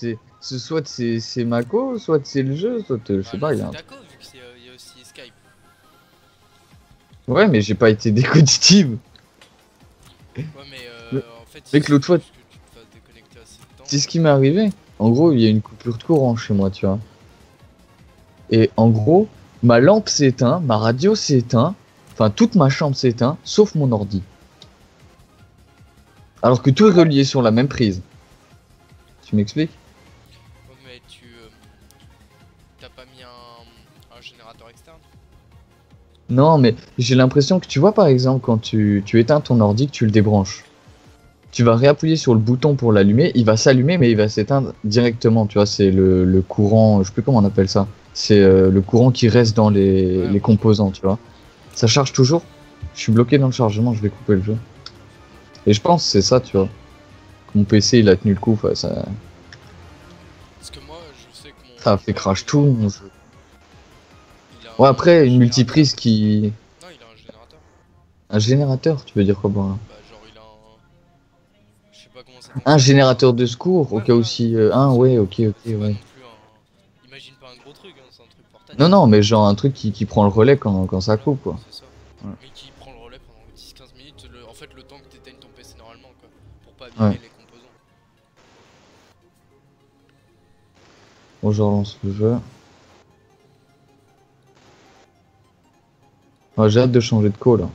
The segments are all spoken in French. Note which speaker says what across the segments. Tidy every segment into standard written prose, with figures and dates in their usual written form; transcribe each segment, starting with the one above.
Speaker 1: soit c'est Mako, soit c'est le jeu, soit je sais pas, il y a un...
Speaker 2: D'accord, vu qu'il y a aussi Skype.
Speaker 1: Ouais, mais j'ai pas été déco-Steam.
Speaker 2: Ouais, mais en fait,
Speaker 1: Mec, l'autre fois,
Speaker 2: que tu te fasses déconnecter assez de temps.
Speaker 1: c'est ce qui m'est arrivé. En gros, il y a une coupure de courant chez moi, tu vois. Et en gros, ma lampe s'est éteinte, ma radio s'est éteinte, enfin toute ma chambre s'est éteinte, sauf mon ordi. Alors que tout est relié sur la même prise. Tu m'expliques?
Speaker 2: Ouais, mais tu t'as pas mis un générateur externe?
Speaker 1: Non, mais j'ai l'impression que tu vois par exemple quand tu éteins ton ordi, que tu le débranches. Tu vas réappuyer sur le bouton pour l'allumer, il va s'allumer mais il va s'éteindre directement, tu vois, c'est le courant, je sais plus comment on appelle ça. C'est le courant qui reste dans les composants, tu vois. Ça charge toujours. Je suis bloqué dans le chargement, je vais couper le jeu. Et je pense que c'est ça, tu vois. Mon PC il a tenu le coup, enfin,
Speaker 2: Parce que moi, je sais que
Speaker 1: ça a fait
Speaker 2: père,
Speaker 1: crash tout mon jeu.
Speaker 2: il a
Speaker 1: Ouais,
Speaker 2: un
Speaker 1: après, une
Speaker 2: générateur.
Speaker 1: multiprise qui...
Speaker 2: Non, il a un générateur.
Speaker 1: Un générateur, tu veux dire quoi par là?
Speaker 2: Bah, genre, il a un. Je sais pas comment ça
Speaker 1: Un
Speaker 2: fonctionne.
Speaker 1: générateur de secours, au
Speaker 2: Ouais,
Speaker 1: cas où
Speaker 2: voilà.
Speaker 1: si... un, ouais, ok, ok,
Speaker 2: C'est pas
Speaker 1: ouais.
Speaker 2: non plus un. Imagine pas un gros truc, hein, c'est un truc
Speaker 1: Non,
Speaker 2: portatif.
Speaker 1: non, mais genre un truc qui prend le relais quand ça
Speaker 2: Voilà,
Speaker 1: coupe, quoi.
Speaker 2: c'est ça.
Speaker 1: Ouais.
Speaker 2: Mais qui prend le relais pendant 10-15 minutes, en fait le temps que t'éteignes ton PC normalement quoi, pour pas
Speaker 1: Ouais.
Speaker 2: abîmer les composants.
Speaker 1: Bon, je relance le jeu. Ouais, j'ai hâte de changer de co, là.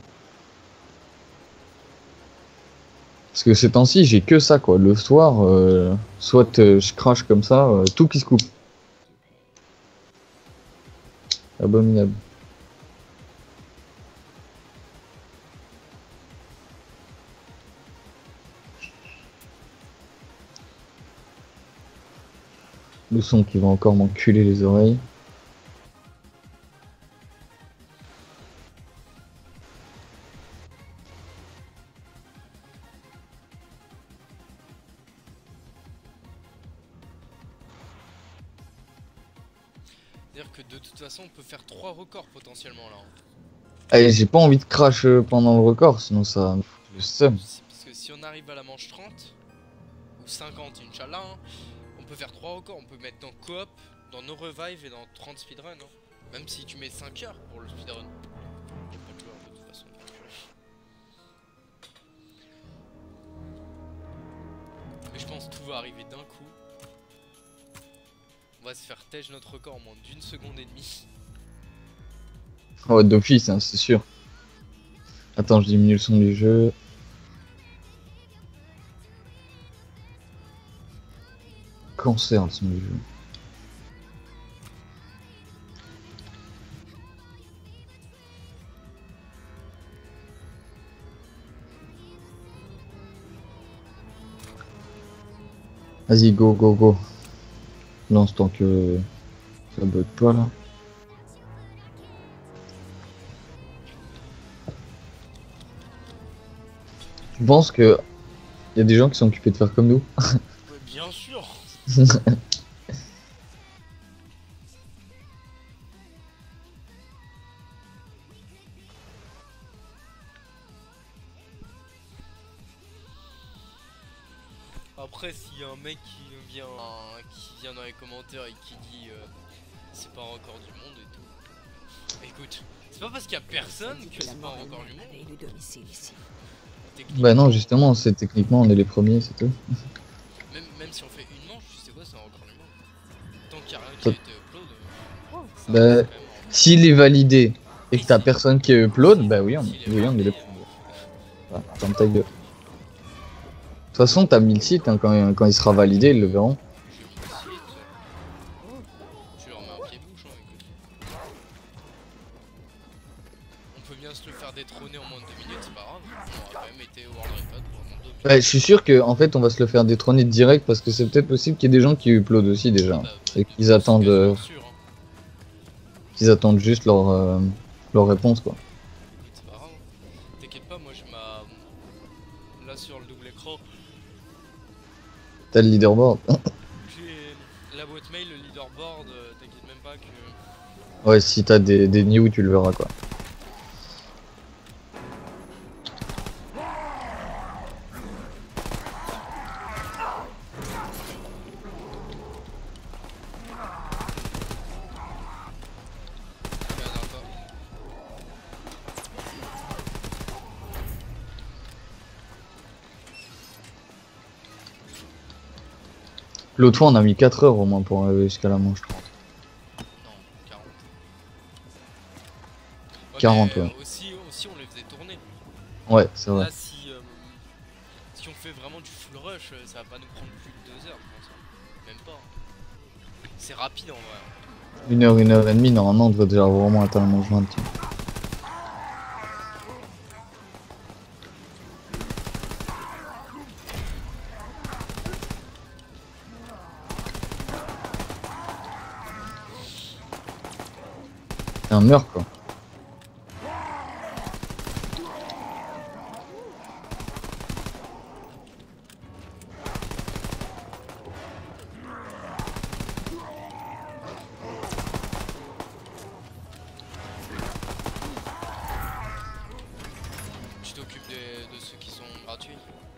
Speaker 1: Parce que ces temps-ci, j'ai que ça, quoi. Le soir, soit je crache comme ça, tout qui se coupe. Abominable. Le son qui va encore m'enculer les oreilles.
Speaker 2: C'est-à-dire que de toute façon on peut faire 3 records potentiellement là. Hein.
Speaker 1: Allez, j'ai pas envie de crash pendant le record, sinon ça me fout le seum.
Speaker 2: Parce que si on arrive à la manche 30, ou 50 Inch'Allah, hein, on peut faire 3 records, on peut mettre dans coop, dans no revive et dans 30 speedrun. Hein. Même si tu mets 5 heures pour le speedrun. Y a pas de joueur de toute façon. Mais je pense que tout va arriver d'un coup. On va se faire tège notre record en moins d'1 seconde et demie.
Speaker 1: Oh, d'office, hein, c'est sûr. Attends, je diminue le son du jeu. Cancer, le son du jeu. Vas-y, go, go, go. Lance tant que ça bug pas là. Tu penses que y a des gens qui sont occupés de faire comme nous?
Speaker 2: Ouais, bien sûr. Après, s'il y a un mec qui vient dans les commentaires et qui dit c'est pas un record du monde et tout. Écoute, c'est pas parce qu'il y a personne que c'est pas un record du monde.
Speaker 1: Bah non,
Speaker 2: Techniquement,
Speaker 1: justement, c'est techniquement on est les premiers, c'est tout.
Speaker 2: même si on fait une manche, tu sais quoi, c'est un record du monde. Tant qu'il y a rien qui
Speaker 1: Ça-
Speaker 2: a été upload, ça
Speaker 1: Bah,
Speaker 2: reste quand même un record.
Speaker 1: s'il est validé et que t'as personne qui upload, bah oui,
Speaker 2: S'il est
Speaker 1: oui, on est les
Speaker 2: validé,
Speaker 1: premiers. Voilà, ferme ta gueule. De toute façon, t'as mis le site, hein, quand il sera validé, ils le verront.
Speaker 2: j'ai mis le site. Tu leur mets un pied-bouche, hein, écoute. On peut bien se le faire détrôner en moins de 2 minutes, c'est pas grave. On aura quand même été World Record pendant 2 minutes.
Speaker 1: Ouais, je suis sûr que en fait, on va se le faire détrôner direct parce que c'est peut-être possible qu'il y ait des gens qui uploadent aussi déjà.
Speaker 2: Bah,
Speaker 1: Et
Speaker 2: de
Speaker 1: qu'ils
Speaker 2: toute
Speaker 1: attendent,
Speaker 2: façon, quasiment sûr, hein.
Speaker 1: juste leur réponse, quoi.
Speaker 2: Écoute, c'est pas grave. T'inquiète pas, moi j'ai ma. Là sur le double écran,
Speaker 1: T'as le leaderboard.
Speaker 2: j'ai la boîte mail, le leaderboard, t'inquiète même pas que.
Speaker 1: Ouais, si t'as des news, tu le verras, quoi. L'autre fois, on a mis 4 heures au moins pour arriver jusqu'à la manche 30.
Speaker 2: Non, 40.
Speaker 1: 40,
Speaker 2: mais,
Speaker 1: ouais.
Speaker 2: aussi, on les faisait tourner.
Speaker 1: Ouais, c'est vrai.
Speaker 2: Là, si on fait vraiment du full rush, ça va pas nous prendre plus de 2 heures, je pense. Même pas. C'est rapide en vrai.
Speaker 1: 1 heure et demie, normalement, on devrait déjà vraiment atteindre la manche 20. C'est un meurtre, quoi.
Speaker 2: Tu t'occupes de ceux qui sont gratuits.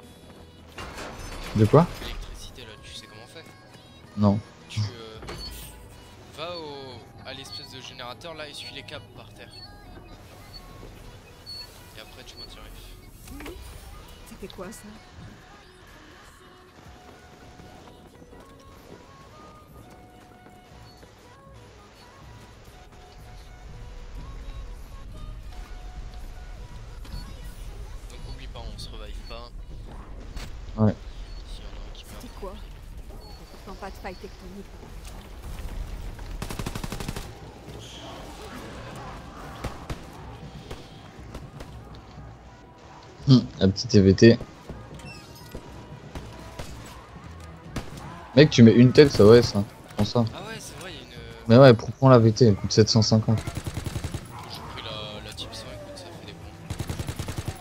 Speaker 1: De quoi?
Speaker 2: L'électricité là, tu sais comment on fait.
Speaker 1: Non.
Speaker 2: Tu vas à l'espèce de générateur là et suis les câbles par terre. Et après tu maintiens F.
Speaker 3: C'était quoi ça?
Speaker 2: Donc oublie pas, on se revive pas.
Speaker 1: Ouais.
Speaker 2: S'il y en a un qui meurt.
Speaker 3: C'était quoi? Pourtant pas de faille tectonique.
Speaker 1: La petite EVT. Mec, tu mets une telle, ça ouais, ça. Prends ça.
Speaker 2: Ah ouais, c'est vrai, il y a une.
Speaker 1: Mais ouais, prends la VT, elle coûte 750.
Speaker 2: J'ai pris la type 5, écoute, ça fait des bons.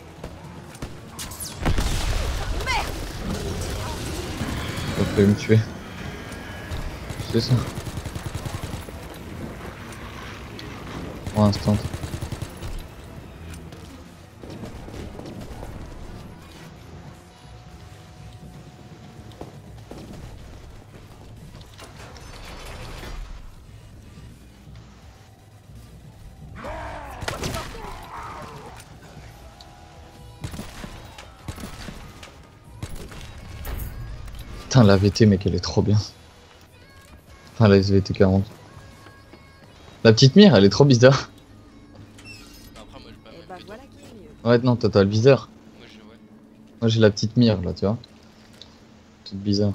Speaker 1: Ça peut me tuer. C'est ça. Pour l'instant. Putain, la VT, mec, elle est trop bien. Enfin, la SVT 40. La petite mire, elle est trop bizarre.
Speaker 2: Après, moi, j'ai pas
Speaker 3: Et
Speaker 2: mal
Speaker 3: bah
Speaker 2: pété.
Speaker 3: voilà qui est mieux.
Speaker 1: Ouais, non, toi, t'as le viseur.
Speaker 2: Moi, j'ai, ouais.
Speaker 1: Moi, j'ai la petite mire, là, tu vois. Toute bizarre.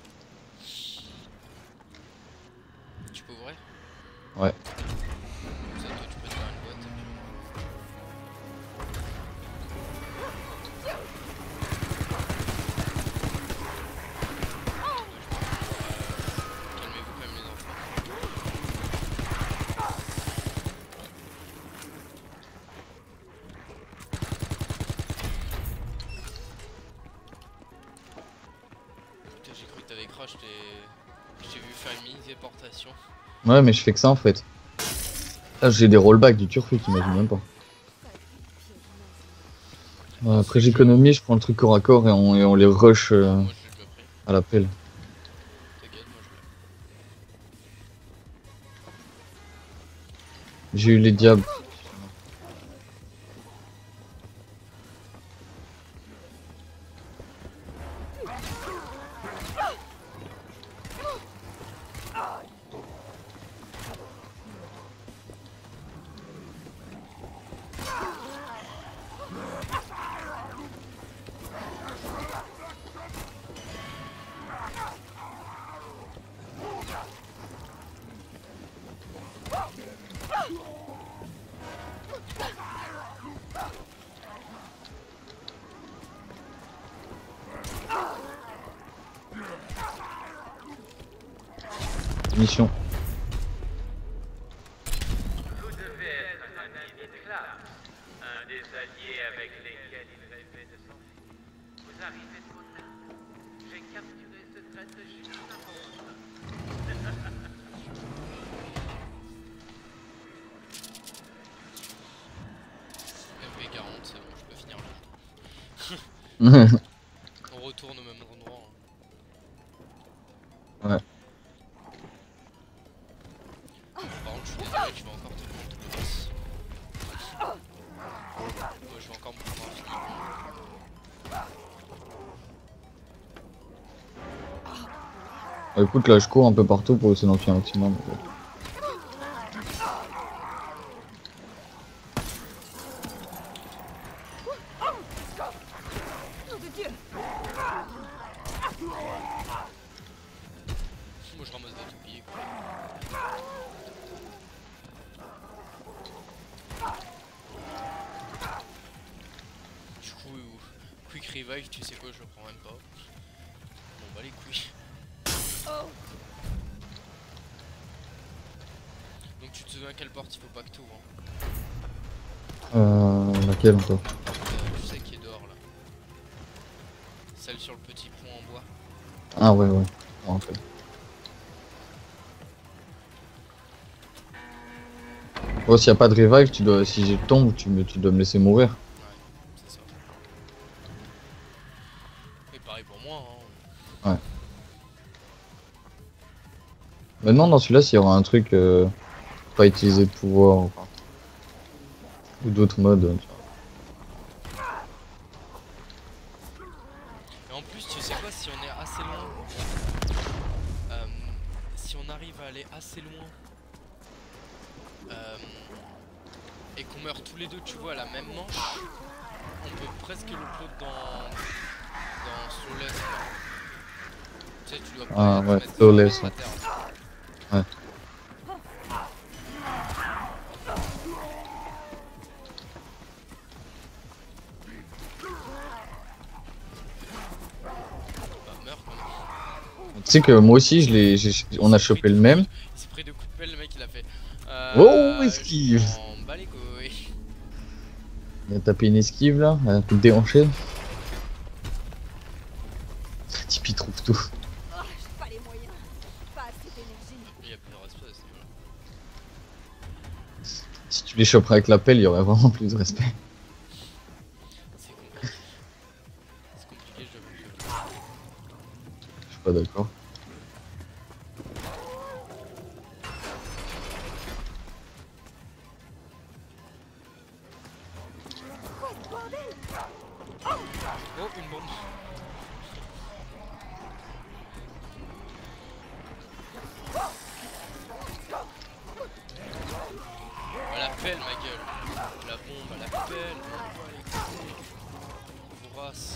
Speaker 2: Tu peux ouvrir?
Speaker 1: Ouais.
Speaker 2: Comme ça, toi, tu peux te faire une boîte. Et puis... Calmez-vous quand même, les enfants. Putain, j'ai cru que t'avais crash, je t'ai vu faire une mini déportation.
Speaker 1: Ouais, mais je fais que ça, en fait. Là, j'ai des rollbacks du turfu, t'imagines même pas. Ouais, après, j'économise, je prends le truc corps à corps et on les rush
Speaker 2: Moi, je l'ai déjà pris.
Speaker 1: à l'appel.
Speaker 2: T'inquiète, moi, je l'ai.
Speaker 1: J'ai eu les diables. Mission.
Speaker 4: Vous devez être un ami de Clark, un des alliés avec lesquels il rêvait de s'enfuir. Vous arrivez trop tard. J'ai capturé ce traître juste avant votre
Speaker 2: MP40, c'est bon, je peux finir là. On retourne au même endroit.
Speaker 1: Ouais.
Speaker 2: Par contre, je suis désolé, tu vas encore te prendre tout le boss. Moi, je vais encore me prendre un fini.
Speaker 1: Écoute, là je cours un peu partout pour essayer d'en tuer un maximum.
Speaker 3: Nom de Dieu!
Speaker 2: Moi je ramasse des toupiers. Du coup, quick revive, tu sais quoi, je le prends même pas. Bon bah les couilles.
Speaker 3: Oh!
Speaker 2: Donc tu te souviens quelle porte il faut pas que t'ouvres
Speaker 1: Laquelle encore?
Speaker 2: Tu sais qui est dehors là. Celle sur le petit pont en bois.
Speaker 1: Ah ouais, ouais. Je me rappelle. Bon, s'il n'y a pas de revive, tu dois, si je tombe, tu dois me laisser mourir.
Speaker 2: Ouais, c'est ça. Et pareil pour moi, hein.
Speaker 1: Maintenant, dans celui-là, s'il y aura un truc, pas utiliser de pouvoir, enfin, ou d'autres modes.
Speaker 2: Et en plus, tu sais quoi, si on est assez loin, si on arrive à aller assez loin, et qu'on meurt tous les deux, tu vois, à la même manche, on peut presque l'upload dans Slowless. Tu sais, tu dois pas
Speaker 1: Ah
Speaker 2: te
Speaker 1: ouais,
Speaker 2: mettre
Speaker 1: Slowless,
Speaker 2: sur la
Speaker 1: ouais.
Speaker 2: terre.
Speaker 1: Ouais.
Speaker 2: Bah, meurs quand même.
Speaker 1: Tu sais que moi aussi, on a chopé le même.
Speaker 2: Il s'est pris de coups de pelle, le mec, il a fait.
Speaker 1: Oh, esquive!
Speaker 2: Je m'en bats les couilles.
Speaker 1: Il a tapé une esquive là, un coup de déhanché. Tipeee trouve tout.
Speaker 3: Oh, j'ai pas les moyens. Pas assez d'énergie.
Speaker 2: Il y a plus de respect à ce niveau-là.
Speaker 1: Si tu les choperais avec la pelle, il y aurait vraiment plus de respect.
Speaker 2: C'est compliqué. C'est compliqué, j'avoue.
Speaker 1: Je suis pas d'accord.
Speaker 3: Quoi ce bordel?
Speaker 2: Oh, une bombe. À la pelle, ma gueule. La bombe à la pelle. Oh, les couilles. Vorace.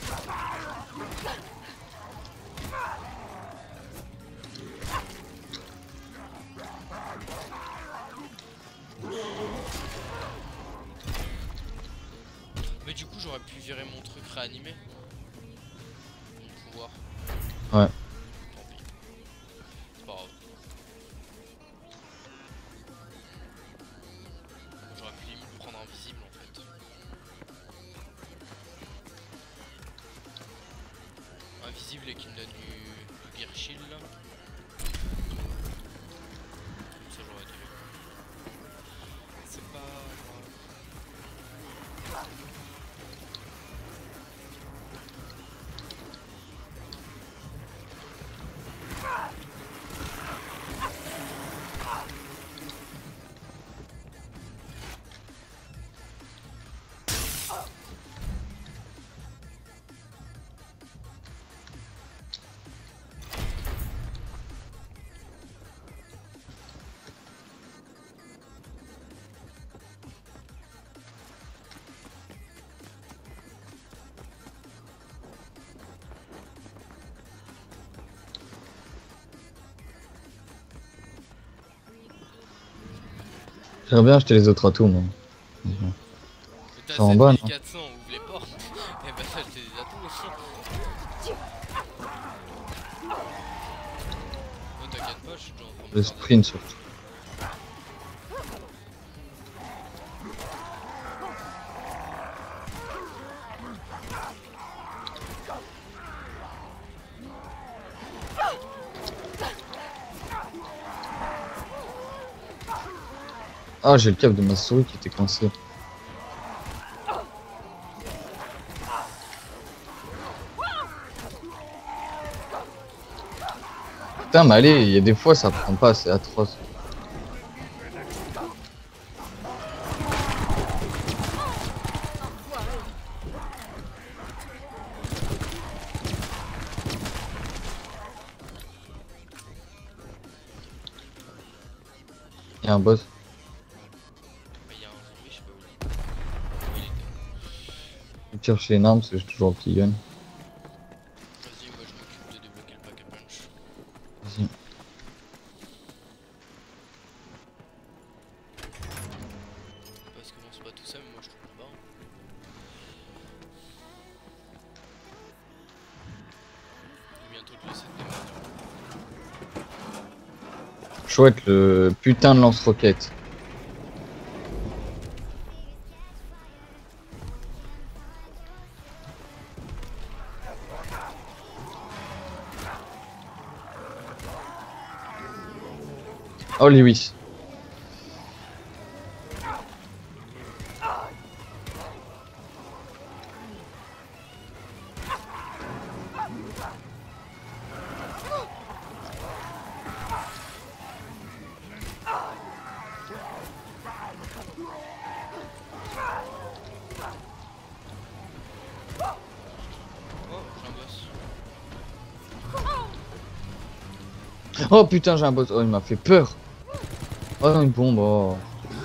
Speaker 2: Mais du coup, j'aurais pu virer mon truc réanimé. Mon pouvoir.
Speaker 1: Ouais.
Speaker 2: Tant pis. C'est pas grave. J'aurais pu limite prendre invisible en fait. Invisible et qui me donne du gear shield là. Ça j'aurais dû. C'est pas grave.
Speaker 1: J'aimerais bien acheter les autres atouts, moi.
Speaker 2: Mais t'as
Speaker 1: Ça en bas, non
Speaker 2: 7400, ouvre les portes. Et bah ça, j'étais des atouts aussi. Oh, t'inquiète pas, je suis déjà en train de
Speaker 1: Le
Speaker 2: faire des-
Speaker 1: sprint surtout. Ah, j'ai le câble de ma souris qui était coincé. Putain, mais allez, il y a des fois ça prend pas, c'est atroce. Il y a un boss.
Speaker 2: Bah, y'a un zombie, je sais pas où il est. Où il était.
Speaker 1: Je tire chez une arme parce que j'ai toujours le petit gun.
Speaker 2: Vas-y, moi je m'occupe de débloquer le pack à punch.
Speaker 1: Vas-y.
Speaker 2: Parce que bon, c'est pas tout ça, mais moi je trouve là-bas. Je vais bientôt te laisser te démerder.
Speaker 1: Chouette le putain de lance-roquette. Oh Lewis.
Speaker 2: Oh, j'ai un boss.
Speaker 1: Oh putain j'ai un boss. Oh il m'a fait peur. Oh une bombe. Oh.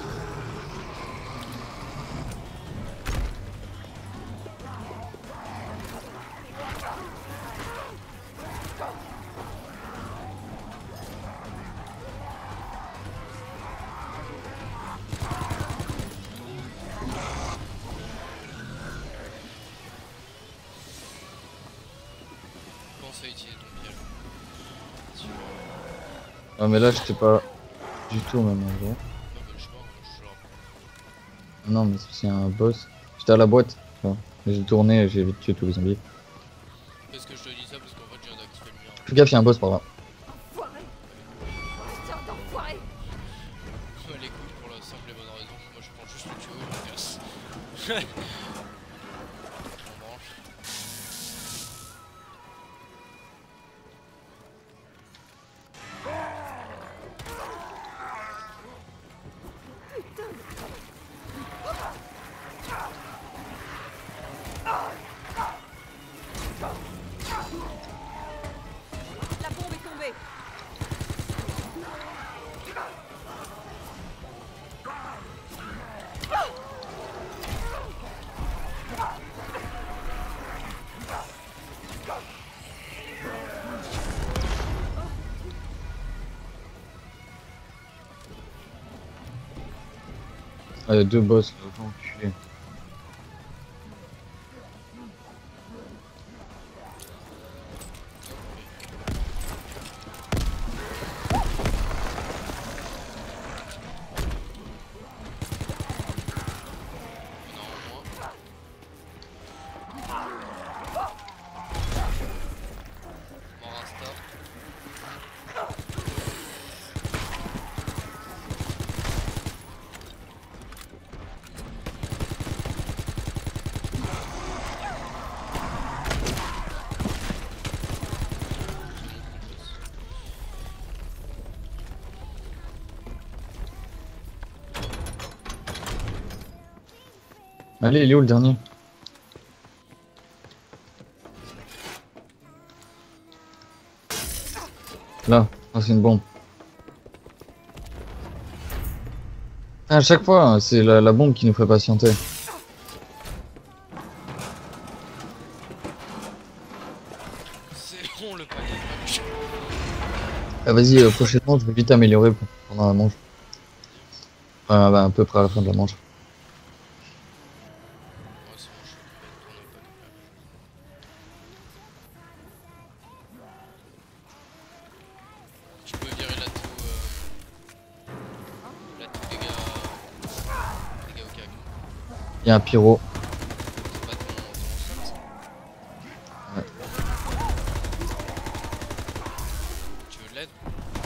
Speaker 2: Pense à utiliser ton piège.
Speaker 1: Ah mais là j'étais pas du tout au même endroit.
Speaker 2: Non, bah je sais pas, je suis là.
Speaker 1: Non mais c'est un boss. J'étais à la boîte. Enfin, j'ai tourné et j'ai vite tué tous les zombies.
Speaker 2: Parce que je te dis ça parce qu'en fait je viens d'activer le mien.
Speaker 1: Fais gaffe, il y a un boss par là.
Speaker 3: Enfoiré. Putain d'enfoiré.
Speaker 2: Les couilles pour la simple et bonne raison. Moi je prends juste le tuyau et je me casse. Je m'en branche.
Speaker 3: La bombe est tombée.
Speaker 1: Ah, il y a deux boss là, va enculer.
Speaker 2: Non, moi. Mort insta.
Speaker 1: Allez, il est où le dernier? Là, ah, c'est une bombe. Ah, à chaque fois, c'est la bombe qui nous fait patienter.
Speaker 2: C'est bon le pack à punch.
Speaker 1: Ah, vas-y, prochainement, je vais vite améliorer pendant la manche. Bah, à peu près à la fin de la manche.
Speaker 2: Ouais, c'est bon, je suis occupé de tourner au pack à punch. Tu peux virer l'atout dégâts au cac.
Speaker 1: Il y a un pyro.
Speaker 2: C'est pas ton sol ça.
Speaker 1: Ouais.
Speaker 2: Tu veux de l'aide?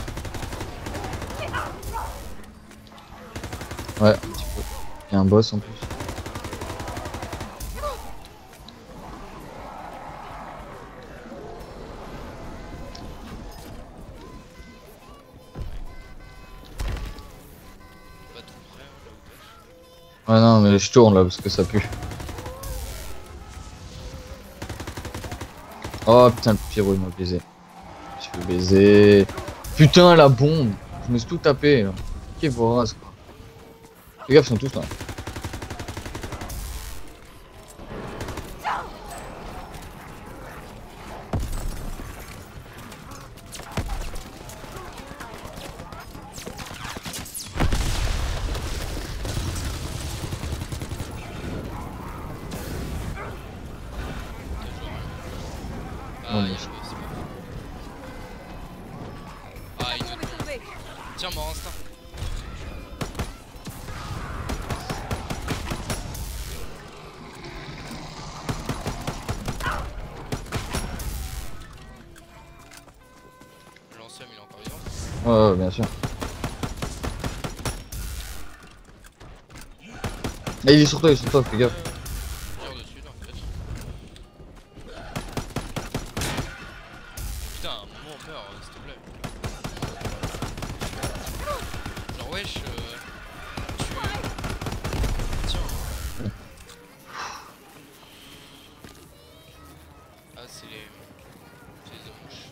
Speaker 1: Ouais, un petit peu. Il y a un boss en plus.
Speaker 2: Pas tout près hein, là où t'es.
Speaker 1: Ouais, non, mais je tourne là parce que ça pue. Oh putain, le pyro il m'a baisé. Je veux baiser. Putain, la bombe! Je me suis tout tapé là. piquer vos races quoi. Les gars, ils sont tous là.
Speaker 2: Ah,
Speaker 1: Non,
Speaker 2: il
Speaker 1: mais
Speaker 2: y a
Speaker 1: c'est-
Speaker 2: le boss. Ah, une autre bombe.
Speaker 3: Sauvé.
Speaker 2: Tiens, mort instinct. L'ancien, il est encore vivant.
Speaker 1: Ouais, bien sûr. Ah, il est sur toi, fais gaffe.
Speaker 2: Tire dessus, non, peut-être. Putain, à un moment on meurt, s'il te plaît. Genre, wesh, tu. Tiens. Ah, c'est les. C'est les mouches.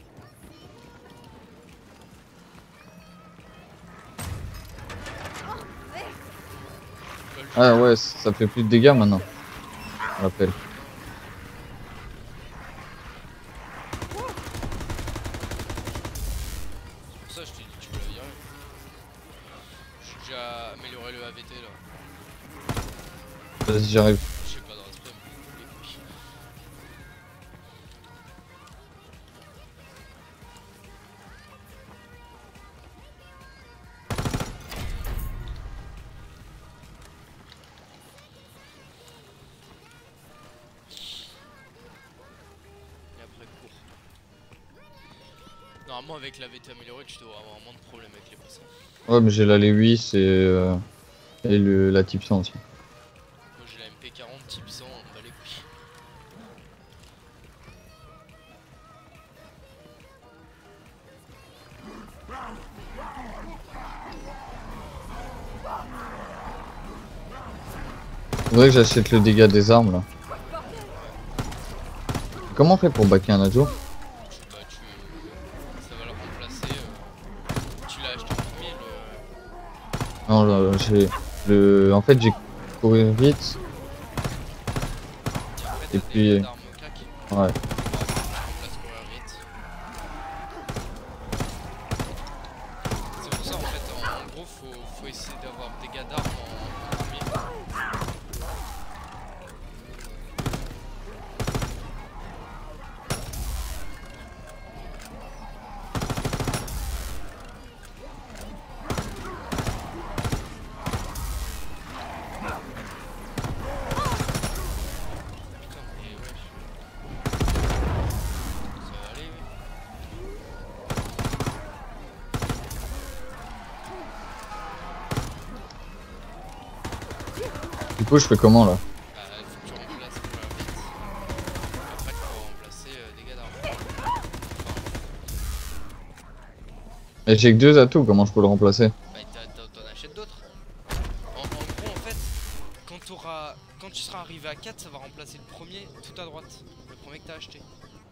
Speaker 2: Lol,
Speaker 1: Ah ouais, ça fait plus de dégâts maintenant. On rappelle.
Speaker 2: c'est pour ça que je t'ai dit que tu peux la virer. J'ai déjà amélioré le AVT là.
Speaker 1: Vas-y, j'arrive.
Speaker 2: Je sais pas dans la spam, les couilles. Et après cours. Normalement avec l'AVT amélioré tu devrais avoir moins de problèmes avec les boss.
Speaker 1: Ouais, mais j'ai la Lewis et la type 100 aussi.
Speaker 2: Moi j'ai la MP40 type 100, on bat les couilles.
Speaker 1: Faudrait que j'achète le dégât des armes là. Comment on fait pour backer un adjo?
Speaker 2: Bah ça va le remplacer. Tu l'as acheté en premier le.
Speaker 1: Non, j'ai le. En fait, j'ai courir vite.
Speaker 2: Et après
Speaker 1: Et
Speaker 2: t'as
Speaker 1: puis-
Speaker 2: des d'armes claques.
Speaker 1: Ouais.
Speaker 2: Remplace courir vite. C'est pour ça en fait en gros faut essayer d'avoir des dégâts d'armes en premier. Putain mais wesh. Ça va aller oui.
Speaker 1: Du coup, je fais comment là?
Speaker 2: Bah faut que tu remplaces courir vite. Après tu pourras remplacer dégâts d'armes.
Speaker 1: Et j'ai que 2 atouts, comment je peux le remplacer?
Speaker 2: Bah t'en achètes d'autres. En gros en fait, quand tu seras arrivé à 4, ça va remplacer le premier tout à droite. Le premier que t'as acheté.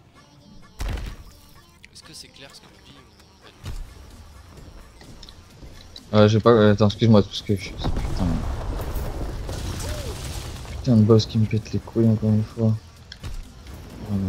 Speaker 2: Est-ce que c'est clair ce que je dis ou pas du tout?
Speaker 1: J'ai pas. Attends, excuse-moi, parce que je. Putain. Putain de boss qui me pète les couilles encore une fois. Voilà.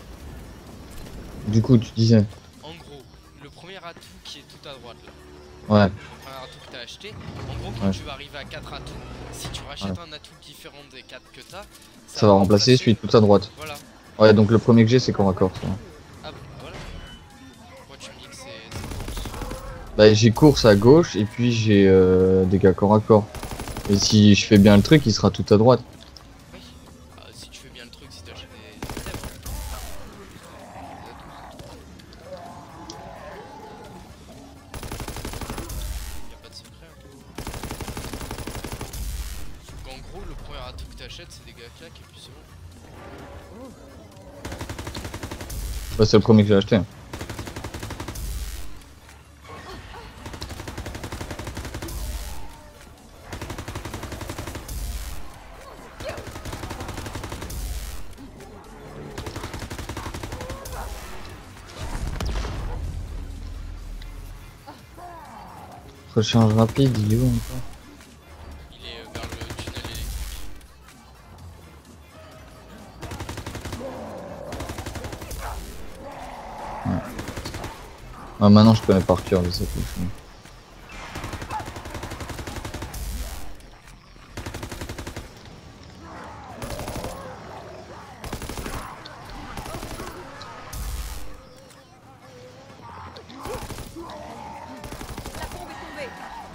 Speaker 1: Du coup, tu disais.
Speaker 2: En gros, le premier atout qui est tout à droite là,
Speaker 1: Ouais.
Speaker 2: le premier atout que t'as acheté, en gros quand
Speaker 1: Ouais.
Speaker 2: tu vas arriver à 4 atouts, si tu rachètes un atout différent des 4 que t'as,
Speaker 1: Ça va remplacer celui tout à droite.
Speaker 2: Voilà.
Speaker 1: Ouais, donc le premier que j'ai, c'est corps à corps. Ça.
Speaker 2: Ah bah voilà. Moi tu me dis que c'est.
Speaker 1: Bah, j'ai course à gauche et puis j'ai dégâts corps à corps. Et si je fais bien le truc, il sera tout à droite.
Speaker 2: Oui. Ah, si tu fais bien le truc, si t'achètes des items. Y'a pas de secret. Donc en gros, le premier atout que t'achètes, c'est des dégâts claques et puis c'est bon.
Speaker 1: Bah, c'est le premier que j'ai acheté. Recharge rapide, il est où encore?
Speaker 2: Il est vers le tunnel électrique.
Speaker 1: Ah, maintenant je connais par cœur les autres.
Speaker 3: La bombe est tombée.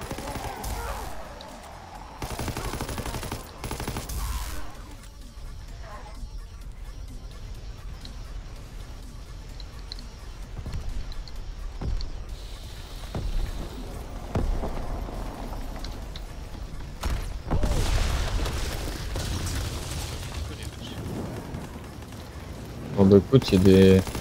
Speaker 1: Bon bah écoute, il y a des...
Speaker 3: La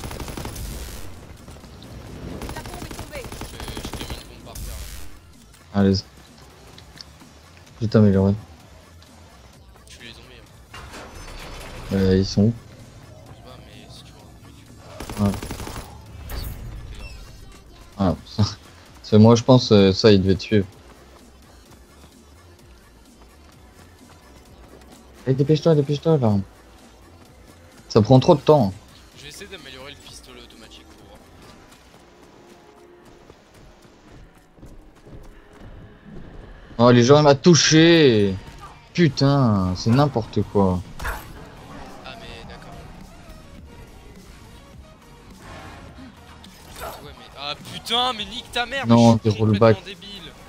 Speaker 3: bombe est tombée.
Speaker 2: Je t'ai mis une bombe par terre.
Speaker 1: Allez. Je vais t'améliorer.
Speaker 2: Tu les zombies. Hein.
Speaker 1: Ils sont où?
Speaker 2: Je sais pas, mais si tu vois,
Speaker 1: Ouais.
Speaker 2: t'es grave.
Speaker 1: Ah, ça. C'est moi je pense ça il devait te suivre. Eh, dépêche-toi là. Ça prend trop de temps.
Speaker 2: Je vais essayer d'améliorer le pistolet automatique pour voir.
Speaker 1: Oh les gens ils m'ont touché. Putain, c'est n'importe quoi.
Speaker 2: Ah mais d'accord. Ouais mais... Ah putain mais nique ta mère.
Speaker 1: Non,
Speaker 2: mais je
Speaker 1: des
Speaker 2: suis complètement
Speaker 1: rollbacks.
Speaker 2: débile.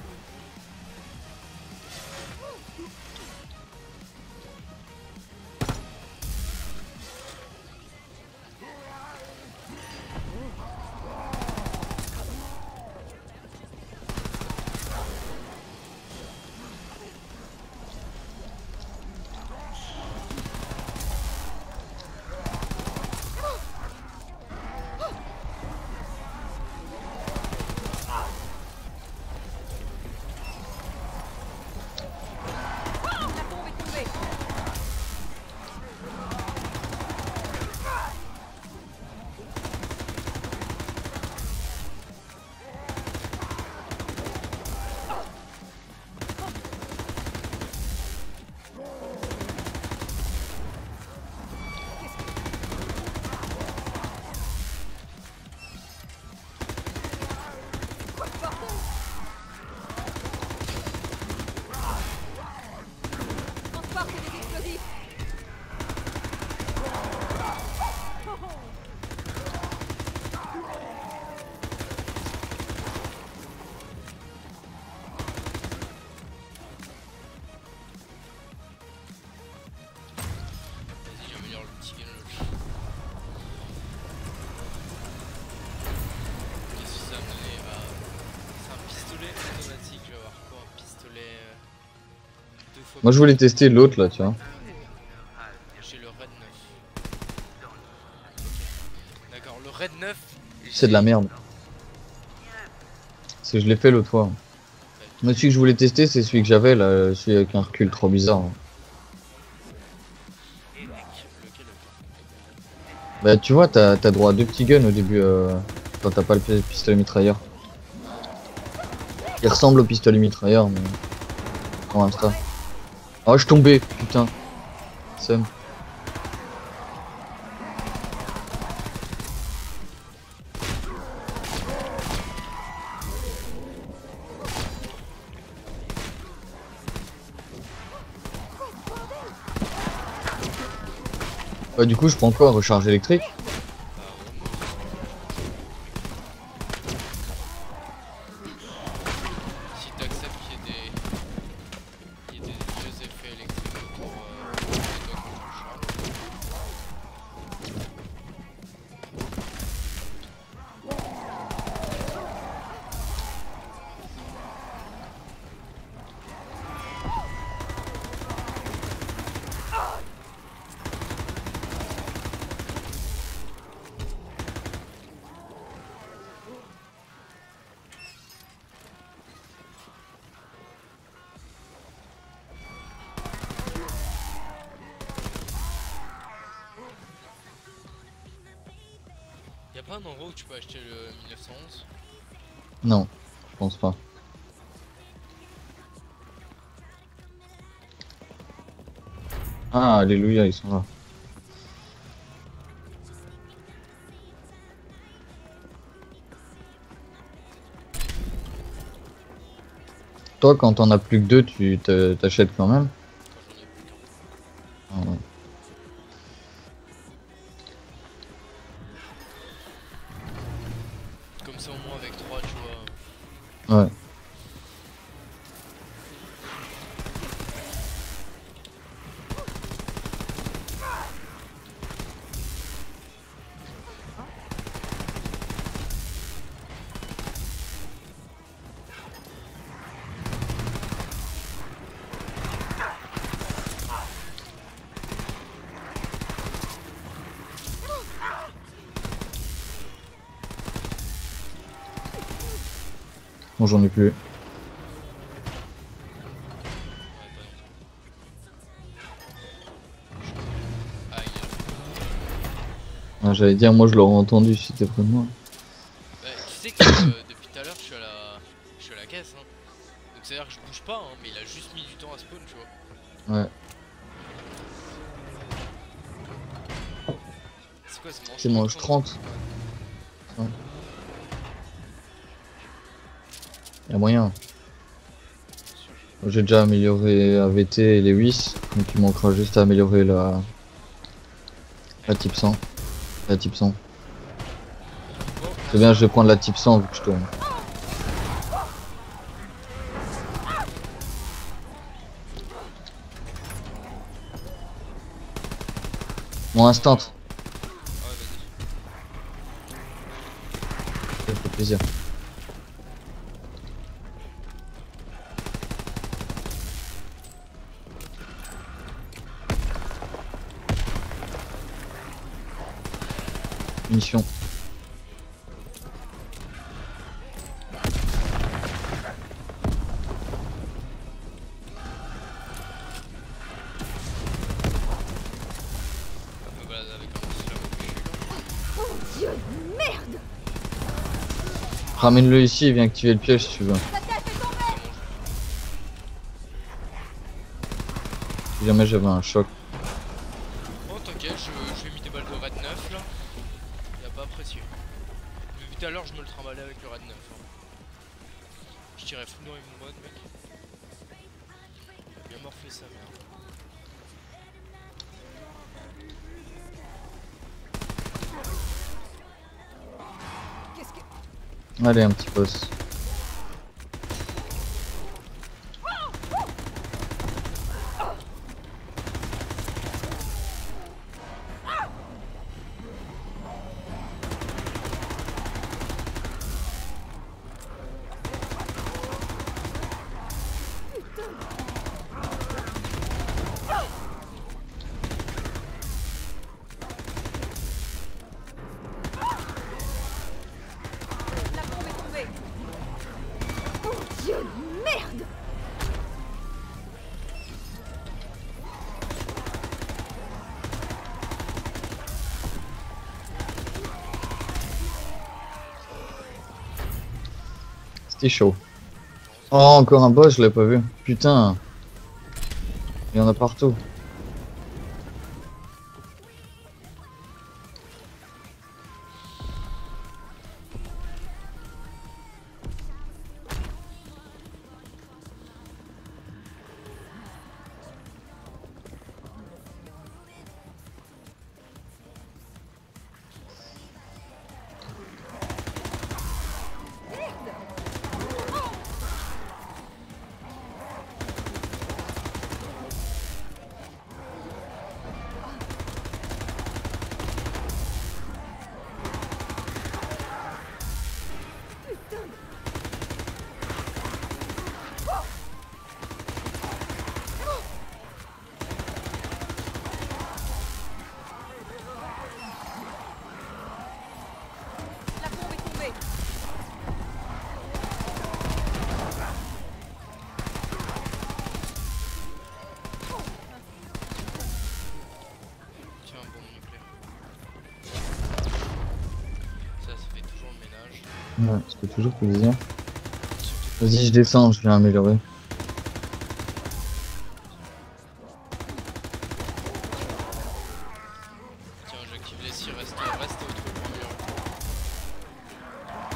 Speaker 3: La bombe est tombée. Transporte des explosifs.
Speaker 2: Vas-y j'améliore le petit gun. Qu'est-ce que ça va me donner? C'est un pistolet automatique, je vais avoir quoi? Un pistolet... deux fois
Speaker 1: Moi je voulais tester l'autre là, tu vois.
Speaker 2: J'ai le Red 9. Ok. D'accord, le Red 9.
Speaker 1: C'est de la merde. C'est je l'ai fait l'autre fois. Moi celui que je voulais tester c'est celui que j'avais là, celui avec un recul trop bizarre.
Speaker 2: Lequel?
Speaker 1: Bah tu vois t'as droit à 2 petits guns au début quand t'as pas le pistolet mitrailleur. Il ressemble au pistolet mitrailleur mais pour l'instant. Oh je tombais, putain. Seum. Bah du coup je prends quoi? Recharge électrique?
Speaker 2: Si t'acceptes qu'il y ait des vieux effets électriques autour de toi quand tu le charges. Y'a pas un endroit où tu peux acheter le 1911?
Speaker 1: Non, je pense pas. Ah, alléluia, ils sont là. Toi, quand t'en as plus que deux, tu t'achètes quand même.
Speaker 2: Quand j'en ai plus qu'un.
Speaker 1: Ah, ouais.
Speaker 2: Comme ça, au moins, avec 3, tu vois.
Speaker 1: Ouais. Bon, j'en ai plus.
Speaker 2: Ouais, pas non plus. Aïe.
Speaker 1: Ah, j'allais dire, moi je l'aurais entendu si t'es près de moi.
Speaker 2: Bah, tu sais que depuis tout à l'heure, je suis à la caisse. Hein. Donc, c'est-à-dire que je bouge pas, hein, mais il a juste mis du temps à spawn, tu vois.
Speaker 1: Ouais.
Speaker 2: C'est quoi,
Speaker 1: C'est mange 30. Ouais. Y'a moyen. J'ai déjà amélioré AVT et les WIS, donc il manquera juste à améliorer la type 100. La type 100. C'est bien, je vais prendre la type 100 vu que je tourne. Mon instant.
Speaker 2: Ouais, vas-y.
Speaker 1: Ça fait plaisir. Mission.
Speaker 2: Me balade avec un petit flamme au cul.
Speaker 3: Oh Dieu, merde!
Speaker 1: Ramène-le ici et viens activer le piège si tu veux.
Speaker 3: Sa tête est tombée!
Speaker 2: Ça mange.
Speaker 1: Si jamais j'avais un choc.
Speaker 2: Oh, t'inquiète, je lui ai mis des balles de Red 9 là. Il a pas apprécié. Depuis tout à l'heure, je me le trimballais avec le Red 9. Hein. Je tirais full dans mon mode, mec. Il a bien morflé sa merde.
Speaker 3: Qu'est-ce que...
Speaker 1: Allez, un petit boss.
Speaker 3: La bombe est tombée! Oh Dieu, merde!
Speaker 1: C'était chaud. Oh, encore un boss, je l'ai pas vu. Putain. Il y en a partout.
Speaker 3: La bombe est tombée!
Speaker 2: Tiens, un bombe nucléaire. Ça fait toujours le ménage.
Speaker 1: Ouais, ça fait toujours plaisir. Vas-y, je descends, je viens améliorer.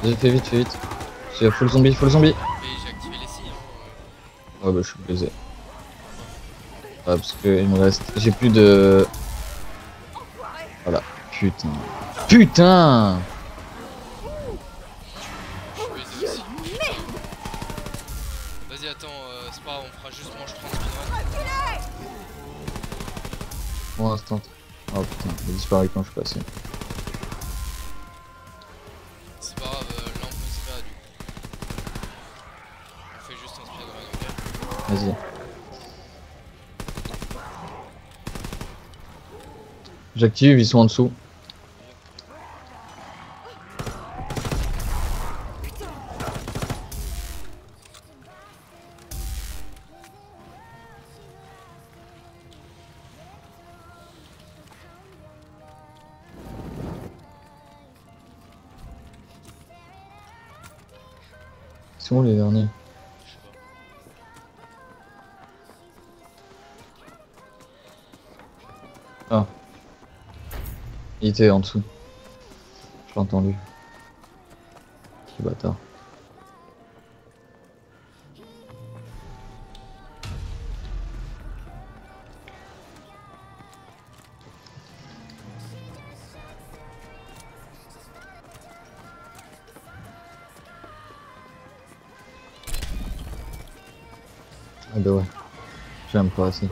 Speaker 1: Vas-y, fais vite, fais vite. C'est full zombie, full zombie.
Speaker 2: Mais j'ai activé les scies. Hein.
Speaker 1: Ouais, bah, je suis baisé. Ouais, parce que il me reste. J'ai plus de. Voilà. Putain. Putain!
Speaker 2: Je suis baisé aussi. Vas-y, attends, c'est pas grave, on fera juste manche 30 speedrun.
Speaker 1: Bon instant. Oh putain, il a disparu quand je suis passé.
Speaker 2: C'est pas grave, là on peut se faire du coup. On fait juste un speedrun, ok?
Speaker 1: Vas-y. J'active, ils sont en dessous. Ils sont où les derniers?
Speaker 2: Je sais pas.
Speaker 1: Ah. Il était en dessous. Je l'ai entendu. Quel bâtard. Ah bah ouais. J'aime pas assez.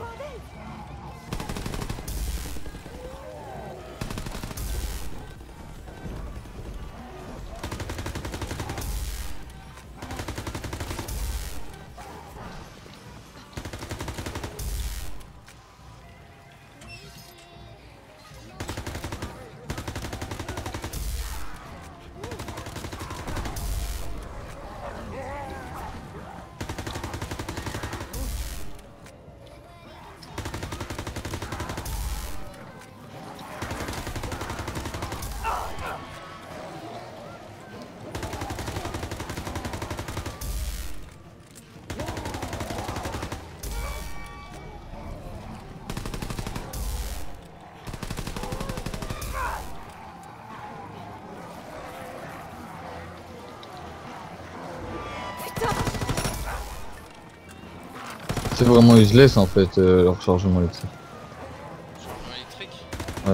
Speaker 1: C'est vraiment useless en fait leur chargement électrique.
Speaker 2: Chargement électrique?
Speaker 1: Ouais.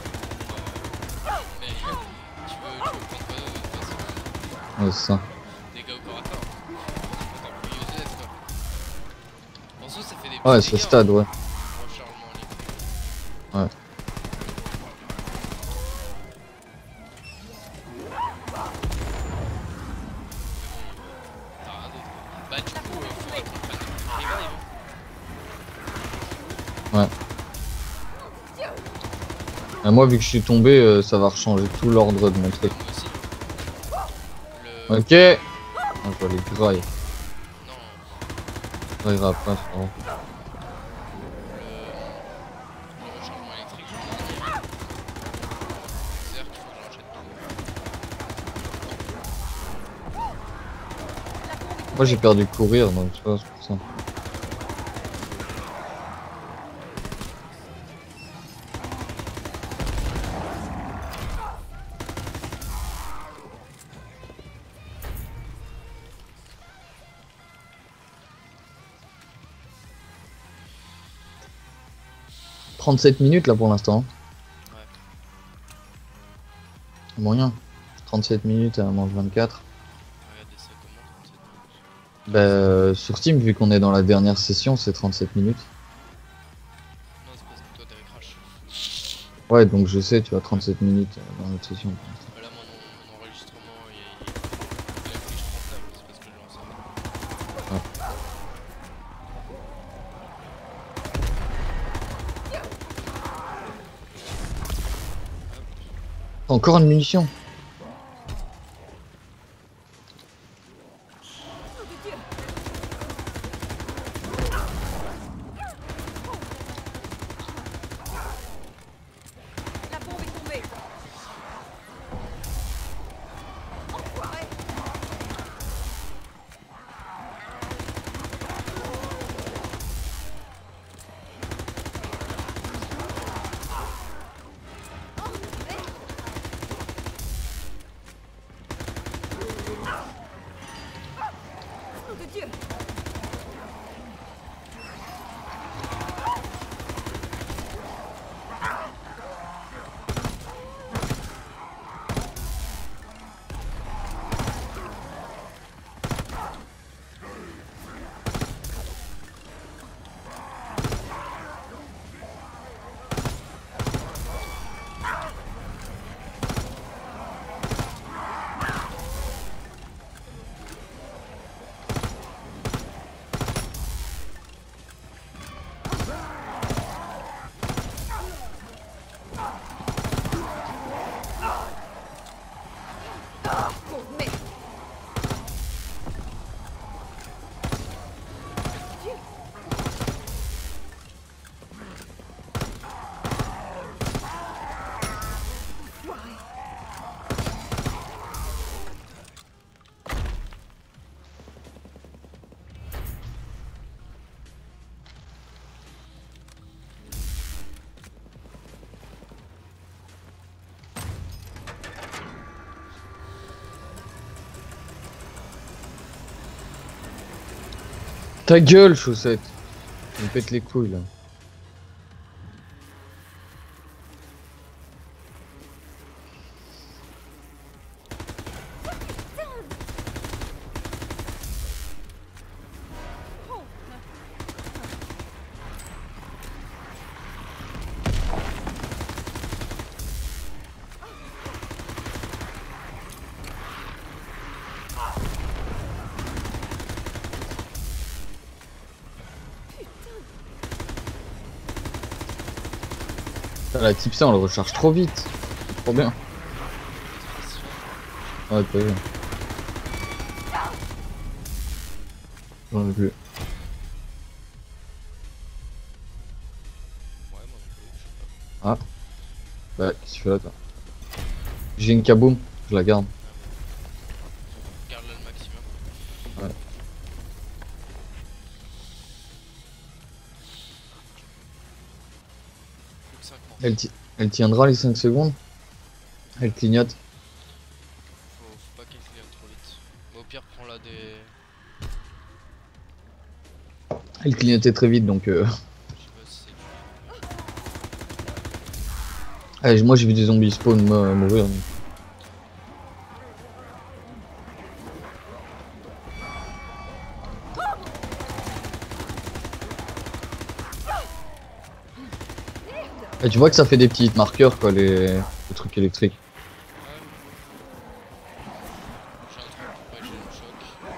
Speaker 2: Mais tu veux prendre quoi de toute façon?
Speaker 1: Ouais, c'est ça.
Speaker 2: Dégâts au corps à corps. Encore plus useless quoi. En soi ça fait des petits
Speaker 1: Ouais,
Speaker 2: dégâts,
Speaker 1: ce stade, ouais.
Speaker 2: en chargement électrique.
Speaker 1: Ouais.
Speaker 2: T'as rien d'autre. Bah du coup faudrait qu'on prenne le revive.
Speaker 1: Ouais. Et moi, vu que je suis tombé, ça va rechanger tout l'ordre de mon truc.
Speaker 2: Moi aussi.
Speaker 1: Ok. Ah, je vais les grailler.
Speaker 2: Non.
Speaker 1: Grailler après, c'est bon.
Speaker 2: Le rechargement électrique, je vais le dire. C'est-à-dire qu'il faut que j'enchaîne tout.
Speaker 1: Moi, j'ai perdu courir, donc tu vois, c'est pour ça. « 37 minutes là pour l'instant.
Speaker 2: Ouais.
Speaker 1: Moyen. 37 minutes à manche 24.
Speaker 2: Regardez ça comment 37 minutes.
Speaker 1: Bah, sur Steam, vu qu'on est dans la dernière session, c'est 37 minutes.
Speaker 2: Non, c'est parce que toi t'avais crash.
Speaker 1: Ouais, donc je sais, tu vois, 37 minutes dans notre session. pour l'instant.
Speaker 2: Là, mon enregistrement, il affiche 39, c'est parce que je lance ça.
Speaker 1: Encore une munition.
Speaker 3: La bombe est tombée. Enfoiré. Dieu!
Speaker 1: Ta gueule, chaussette. Tu me pètes les couilles là. Putain, la type ça, on le recharge trop vite. C'est trop bien. Ouais, t'as vu. J'en ai plus.
Speaker 2: Ouais, moi non plus, je sais pas.
Speaker 1: Bah, qu'est-ce que tu fais là, toi? J'ai une kaboom, je la garde.
Speaker 2: Garde-le le maximum.
Speaker 1: Ouais.
Speaker 2: Plus que 5 morts.
Speaker 1: Elle tiendra les 5 secondes. Elle clignote.
Speaker 2: Faut pas qu'elle clignote trop vite. Mais au pire, prends-la des.
Speaker 1: Elle clignotait très vite donc.
Speaker 2: Je sais pas si c'est du.
Speaker 1: Allez, moi j'ai vu des zombies spawn mourir. Donc. Et tu vois que ça fait des petits marqueurs quoi, les trucs électriques.
Speaker 2: J'ai un truc pour pas que j'ai le choc.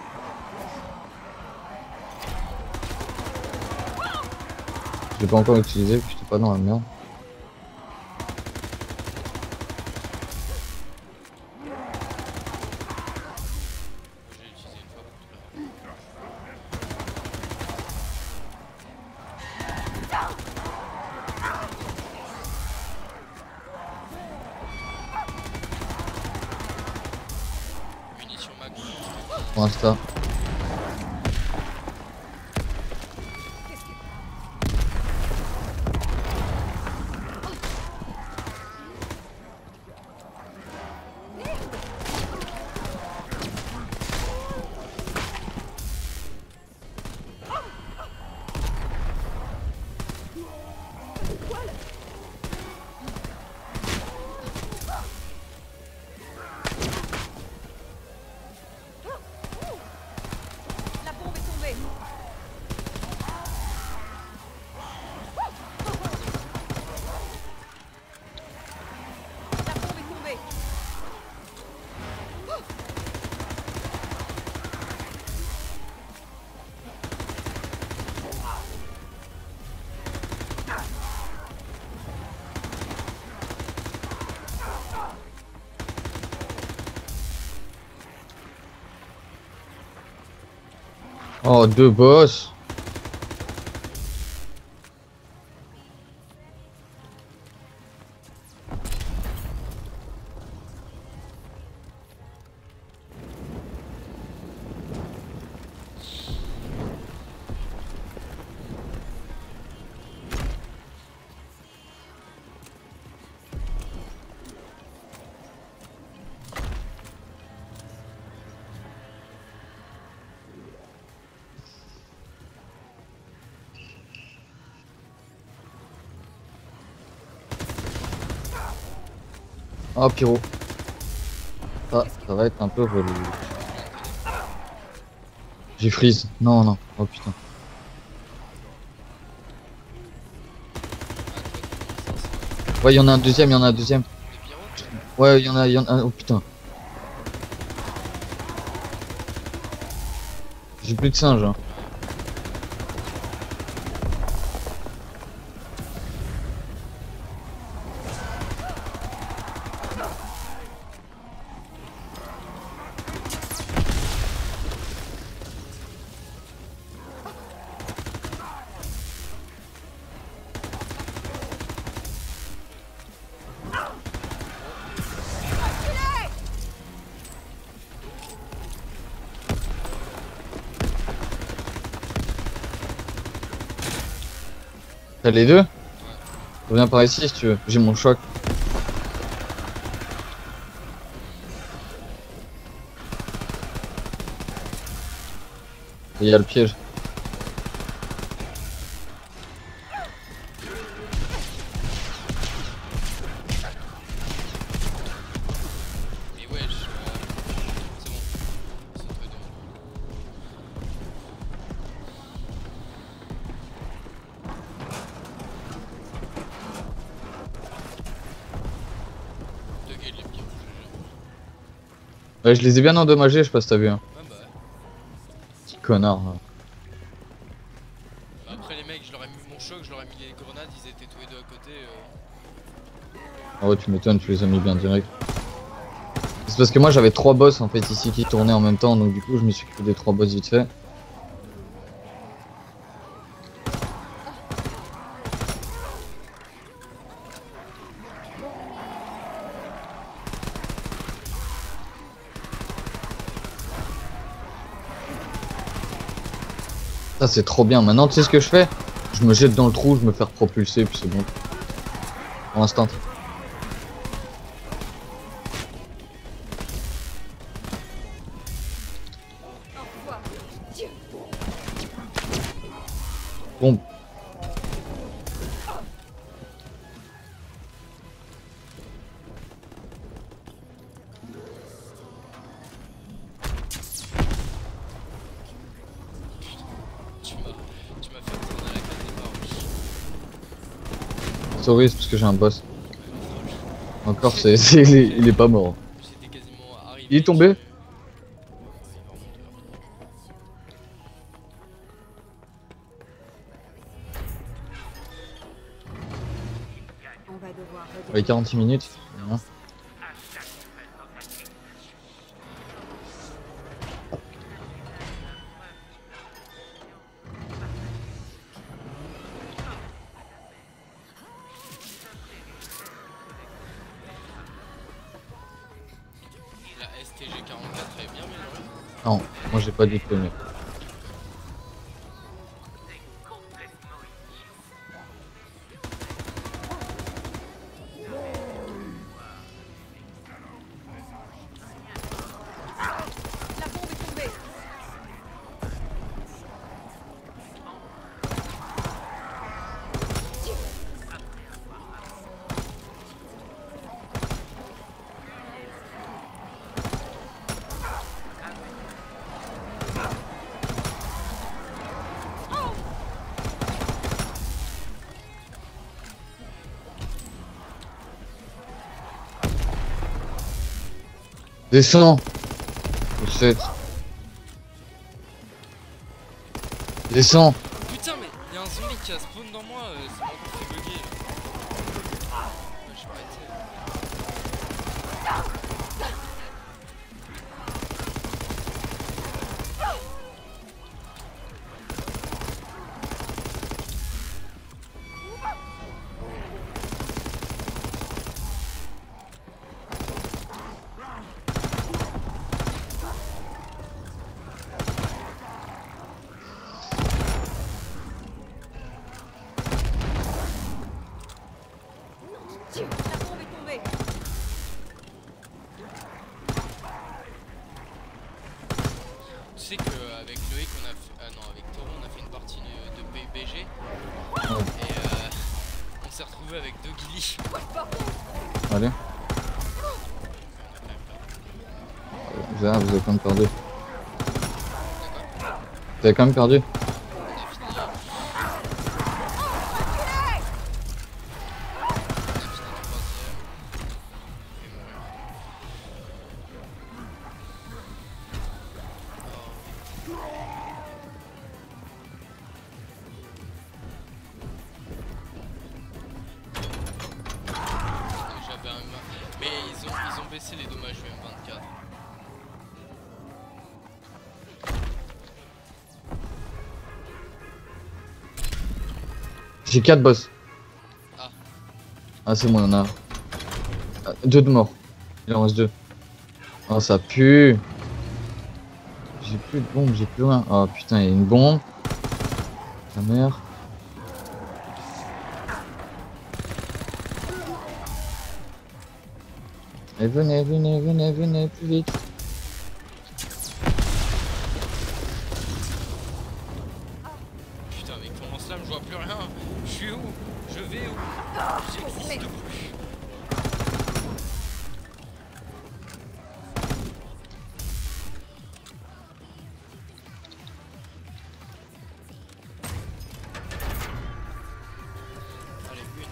Speaker 1: Je l'ai pas encore utilisé parce que j'étais pas dans la merde.
Speaker 2: J'ai utilisé une fois pour tout là. Munitions mag.
Speaker 1: Pour l'instant.
Speaker 3: La bombe est tombée! La bombe est tombée!
Speaker 1: Oh, deux boss. Oh, pyro. Ah, ça va être un peu relou. J'ai freeze. Non, non. Oh putain. Ouais, il y en a un deuxième, il y en a un deuxième.
Speaker 2: Des pyros.
Speaker 1: Ouais, il y en a un. Oh putain. J'ai plus de singes. Hein. T'as les deux? Reviens par ici si tu veux. J'ai mon choc. Et il y a le piège.
Speaker 2: Mais wesh, c'est bon. C'est très dur. Deux kills les pyros, GG.
Speaker 1: Ouais, je les ai bien endommagés, je sais pas si t'as vu. Hein.
Speaker 2: Ouais bah ouais.
Speaker 1: Petit connard. Hein.
Speaker 2: Bah, après les mecs, je leur ai mis mon choc, je leur ai mis les grenades, ils étaient tous les deux à côté.
Speaker 1: Ah ouais, tu m'étonnes, tu les as mis bien direct. C'est parce que moi j'avais 3 boss en fait ici qui tournaient en même temps, donc du coup je me suis créé des 3 boss vite fait. Ça c'est trop bien. Maintenant tu sais ce que je fais? Je me jette dans le trou, je me fais propulser puis c'est bon. Pour l'instant. Bon.
Speaker 2: Tu m'as fait tourner la case des barres.
Speaker 1: Sorry, c'est parce que j'ai un boss. Encore, il est pas mort.
Speaker 2: J'étais quasiment arrivé.
Speaker 1: Il est tombé?
Speaker 3: On va devoir redémarrer.
Speaker 1: Ouais, 46 minutes. Hein.
Speaker 2: La STG-44 est bien améliorée.
Speaker 1: Non, moi j'ai pas du tout aimé.
Speaker 3: La bombe est tombée.
Speaker 1: Descends. Poussette. Descends.
Speaker 2: Putain, mais y'a un zombie qui a spawn dans moi, ça m'a encore fait bugger. Ouais, je vais arrêter.
Speaker 3: La bombe est tombée.
Speaker 2: Tu sais qu'avec Loïc, on a fait... Ah non, avec Toro, on a fait une partie de PUBG. Et on s'est retrouvé avec deux guilis.
Speaker 1: Allez. Vous avez quand même perdu.
Speaker 2: D'accord.
Speaker 1: Vous avez quand même perdu.
Speaker 2: Mais ils ont baissé les dommages du M24.
Speaker 1: J'ai 4 boss.
Speaker 2: Ah.
Speaker 1: Ah c'est bon, il y en a 2 de morts. Il en reste 2. Oh ça pue. J'ai plus de bombe, j'ai plus rien. Oh putain, il y a une bombe. Ta mère. Et venez, venez, venez, venez, plus vite.
Speaker 2: Putain, mais comment ça, je vois plus rien. Je suis où? Je vais où? J'existe plus. Allez, une.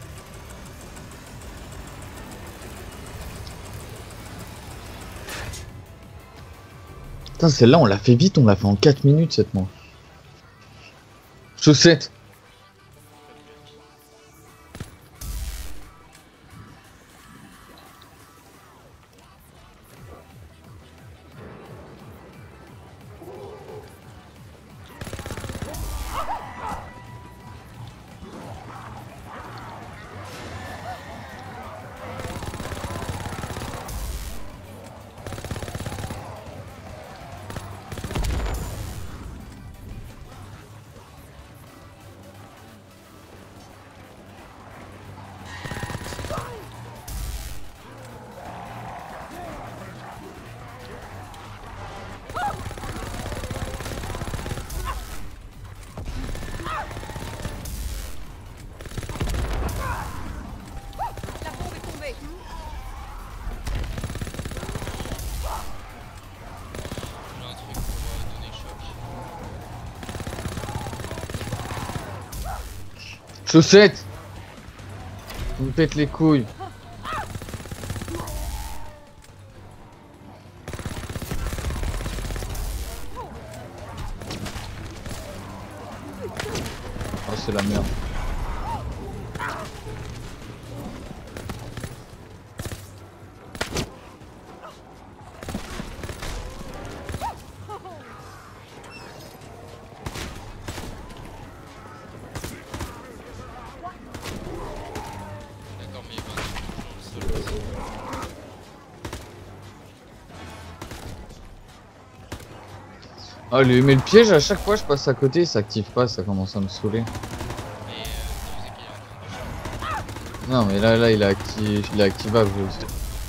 Speaker 1: Putain, celle-là, on l'a fait vite, on l'a fait en 4 minutes cette manche. Chaussette.
Speaker 3: La bombe est tombée.
Speaker 2: J'ai un truc pour donner choc.
Speaker 1: Chaussette. On me pète les couilles. Oh c'est la merde.
Speaker 2: D'accord, mais il y a pas de toujours le sol aussi.
Speaker 1: Ah mais le piège à chaque fois je passe à côté, ça active pas, ça commence à me saouler.
Speaker 2: Mais ça faisait qu'il est en train de marcher.
Speaker 1: Non mais là il est activable aussi.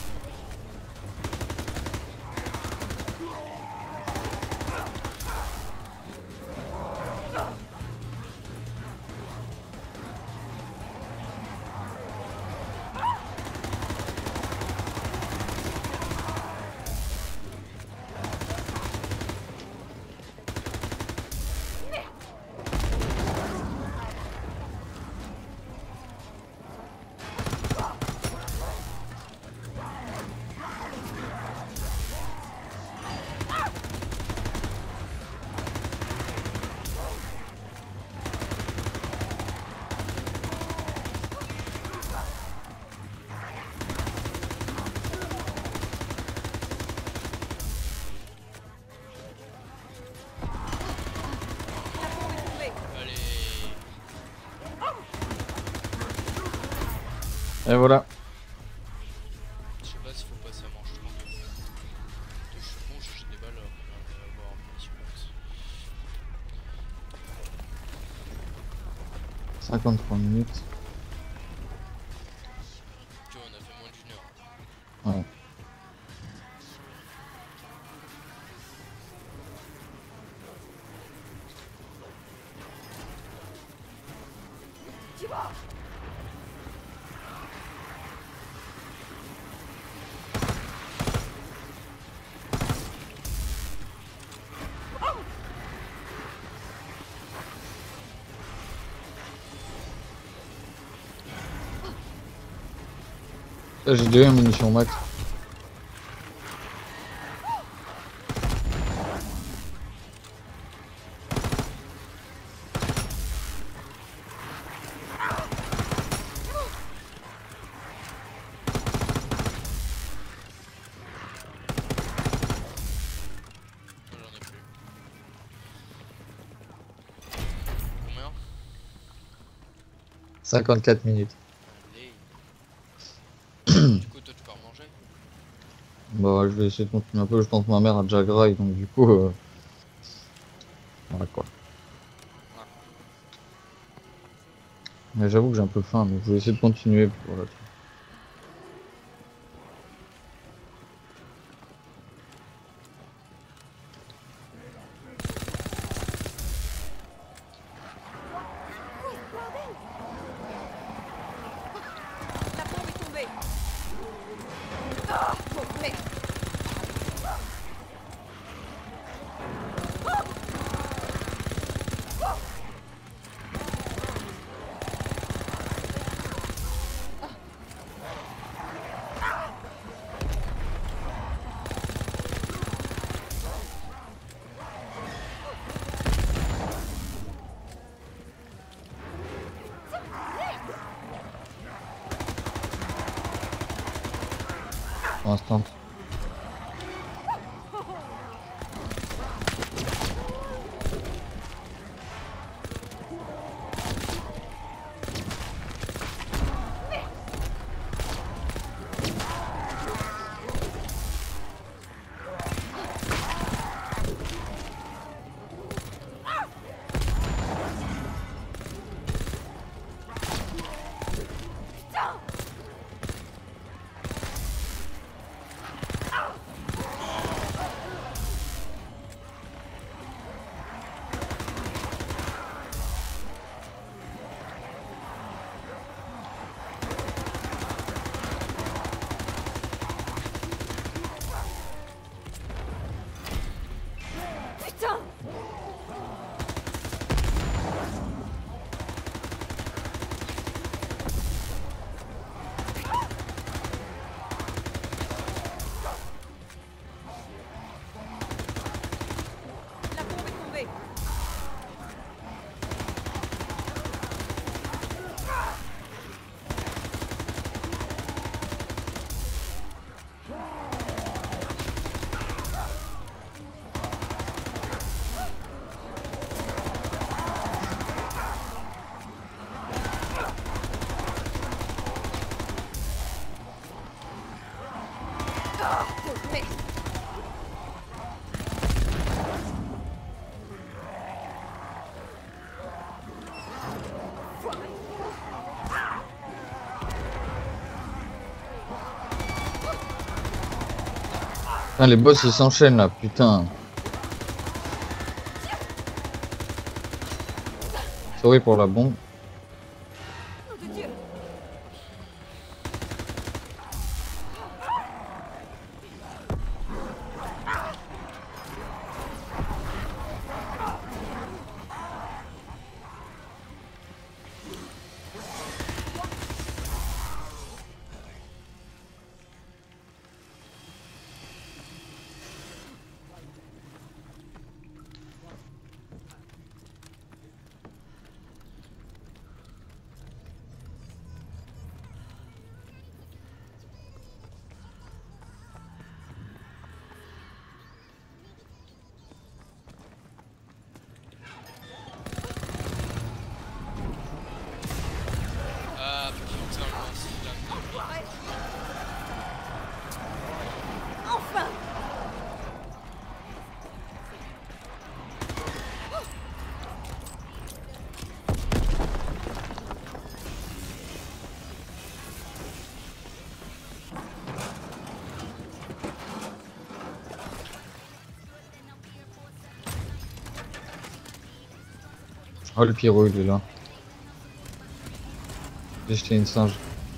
Speaker 2: Allez.
Speaker 1: Et voilà.
Speaker 2: Je sais pas s'il faut passer à manche 30. Je suis bon, j'ai des balles là. On va avoir un munition max.
Speaker 1: 53 minutes.
Speaker 2: Tu vois, on a fait moins d'une heure.
Speaker 1: Ouais.
Speaker 3: Tu vois.
Speaker 1: J'ai déjà eu une munition max.
Speaker 2: J'en ai plus. Combien?
Speaker 1: 54 minutes.
Speaker 2: Allez. Du coup, toi, tu peux manger.
Speaker 1: Bah, je vais essayer de continuer un peu. Je pense que ma mère a déjà graille, donc du coup. Voilà quoi. Mais j'avoue que j'ai un peu faim, donc je vais essayer de continuer. Puis voilà.
Speaker 3: La bombe est tombée. Ah, bon, merde.
Speaker 1: Pour l'instant.
Speaker 3: Putain! La bombe est tombée. Ah, bon, merde.
Speaker 1: Putain, les boss ils s'enchaînent là, putain. Sorry pour la bombe.
Speaker 3: Nom de Dieu.
Speaker 2: Ah putain, mince, putain.
Speaker 3: Ouais. Enfin!
Speaker 1: Oh le pyro il est là. J'ai jeté une singe.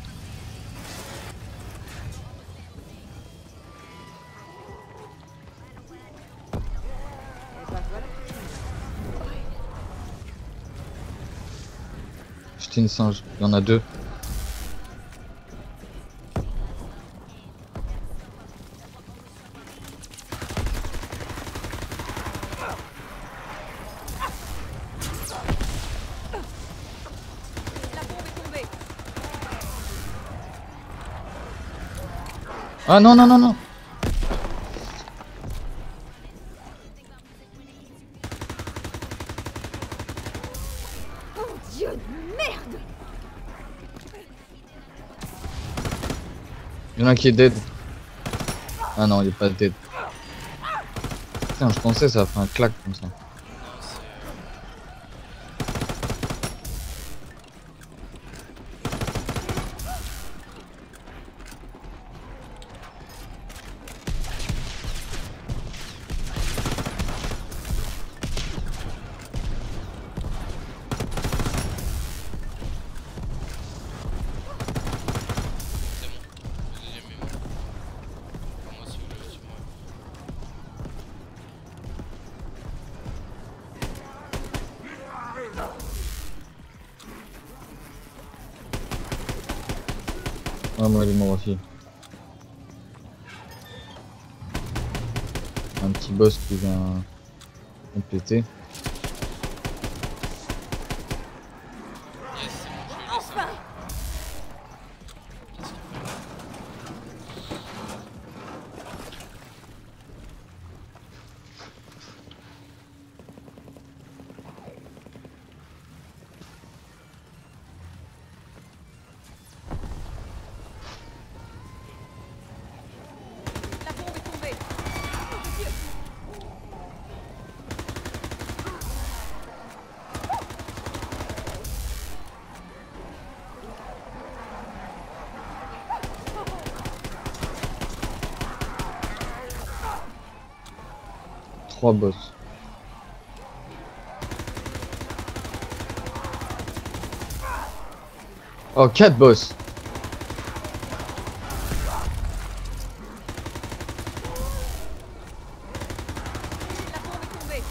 Speaker 3: Et ben voilà.
Speaker 1: J'ai jeté une singe. Il y en a deux. Ah non, non, non, non.
Speaker 3: Oh Dieu de merde!
Speaker 1: Il y en a un qui est dead. Ah non, il est pas dead. Putain, je pensais ça a fait un clac comme ça.
Speaker 2: Non, c'est. C'est bon. Le deuxième est mort. Enfin, moi, si vous voulez aussi, moi.
Speaker 1: Ah, moi, il est mort aussi. Un petit boss qui vient compléter.
Speaker 2: Yes, c'est bon, je l'ai laissé.
Speaker 3: Enfin!
Speaker 2: Qu'est-ce qu'il fait là?
Speaker 3: La bombe est tombée! Oh Dieu!
Speaker 1: Trois boss. Oh, 4 boss.
Speaker 3: La bombe est tombée!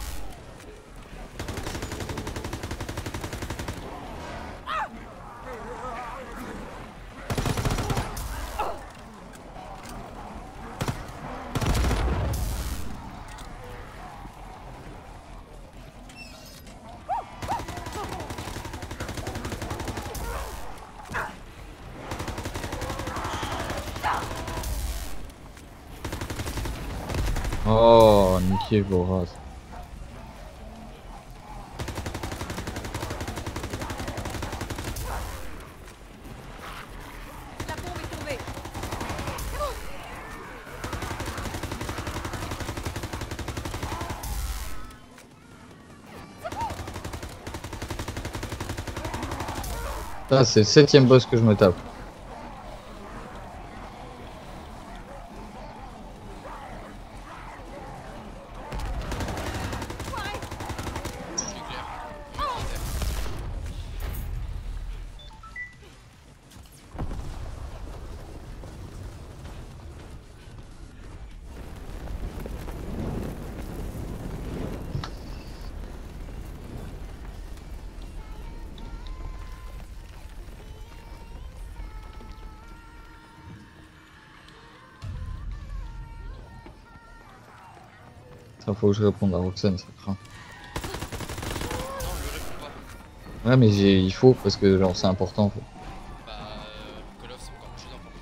Speaker 1: Oh, niquez vos races.
Speaker 3: La bombe est tombée!
Speaker 1: Ça, c'est le 7ème boss que je me tape.
Speaker 2: Nucléaire.
Speaker 1: Ça, faut que je réponde à Roxane, ça craint.
Speaker 2: Non, lui réponds pas.
Speaker 1: Ouais, mais il faut, parce que genre, c'est important. En fait.
Speaker 2: Bah, Call of, c'est encore plus important.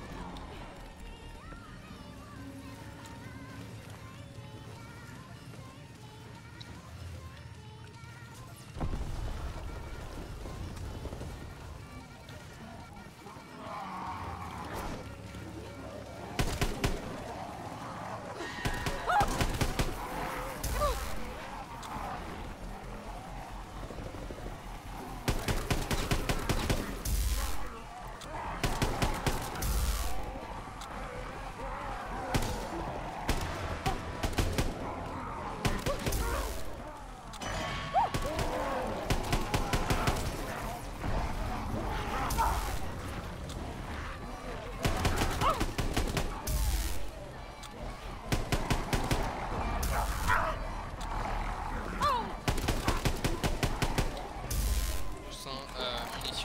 Speaker 2: Munitions.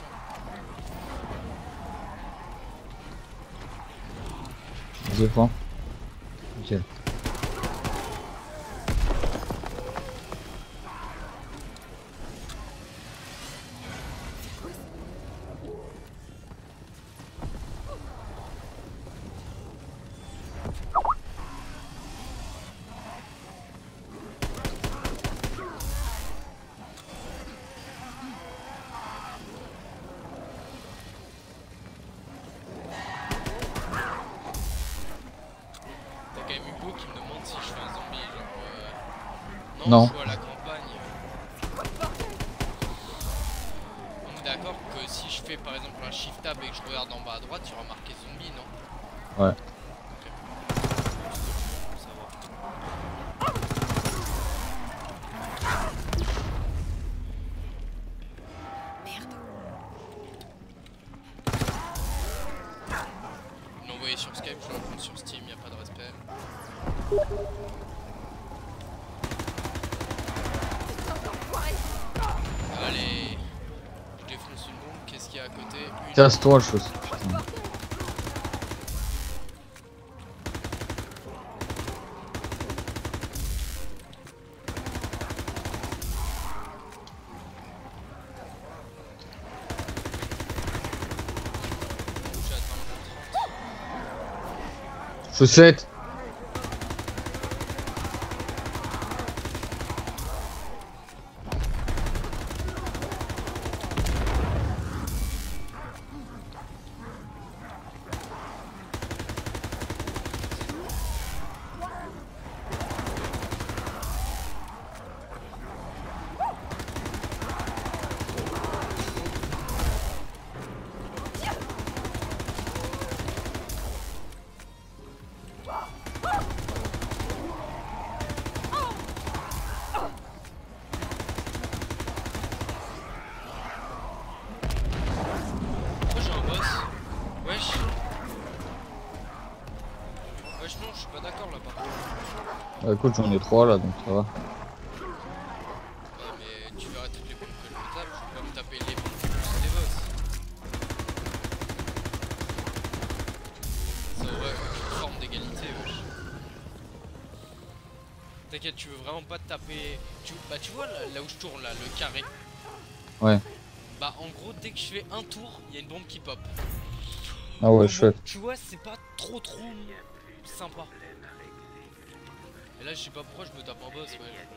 Speaker 1: Deux points. Ok. Non.
Speaker 2: Je joue à la campagne. On est d'accord que si je fais par exemple un shift tab et que je regarde en bas à droite, il y aura marqué zombie, non?
Speaker 1: Ouais.
Speaker 2: Ok. Ça va.
Speaker 3: Merde.
Speaker 2: Je l'ai envoyé sur Skype, je l'ai envoyé sur Steam, y a pas de respect. Allez, je défonce une bombe, qu'est-ce qu'il y a à côté? Une...
Speaker 1: Casse-toi, chose. Putain.
Speaker 2: J'ai atteint le 30.
Speaker 1: Chaussette.
Speaker 2: Pourquoi j'ai un boss? Wesh. Wesh non, je suis pas d'accord là par contre.
Speaker 1: Bah, écoute, j'en ai 3 là, donc ça va.
Speaker 2: Ouais mais tu verras toutes les bombes que je me tape, je vais pas me taper les bombes plus les boss. Ça aurait une forme d'égalité, wesh. T'inquiète, tu veux vraiment pas te taper... Bah tu vois là où je tourne là, le carré.
Speaker 1: Ouais.
Speaker 2: Bah en gros dès que je fais un tour, il y a une bombe qui pop.
Speaker 1: Ah ouais,
Speaker 2: Donc,
Speaker 1: chouette.
Speaker 2: bon, tu vois, c'est pas trop sympa. Et là je sais pas pourquoi je me tape un boss, ouais.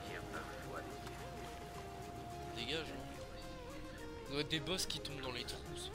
Speaker 2: Dégage hein. Ça doit être des boss qui tombent dans les trous. Ça.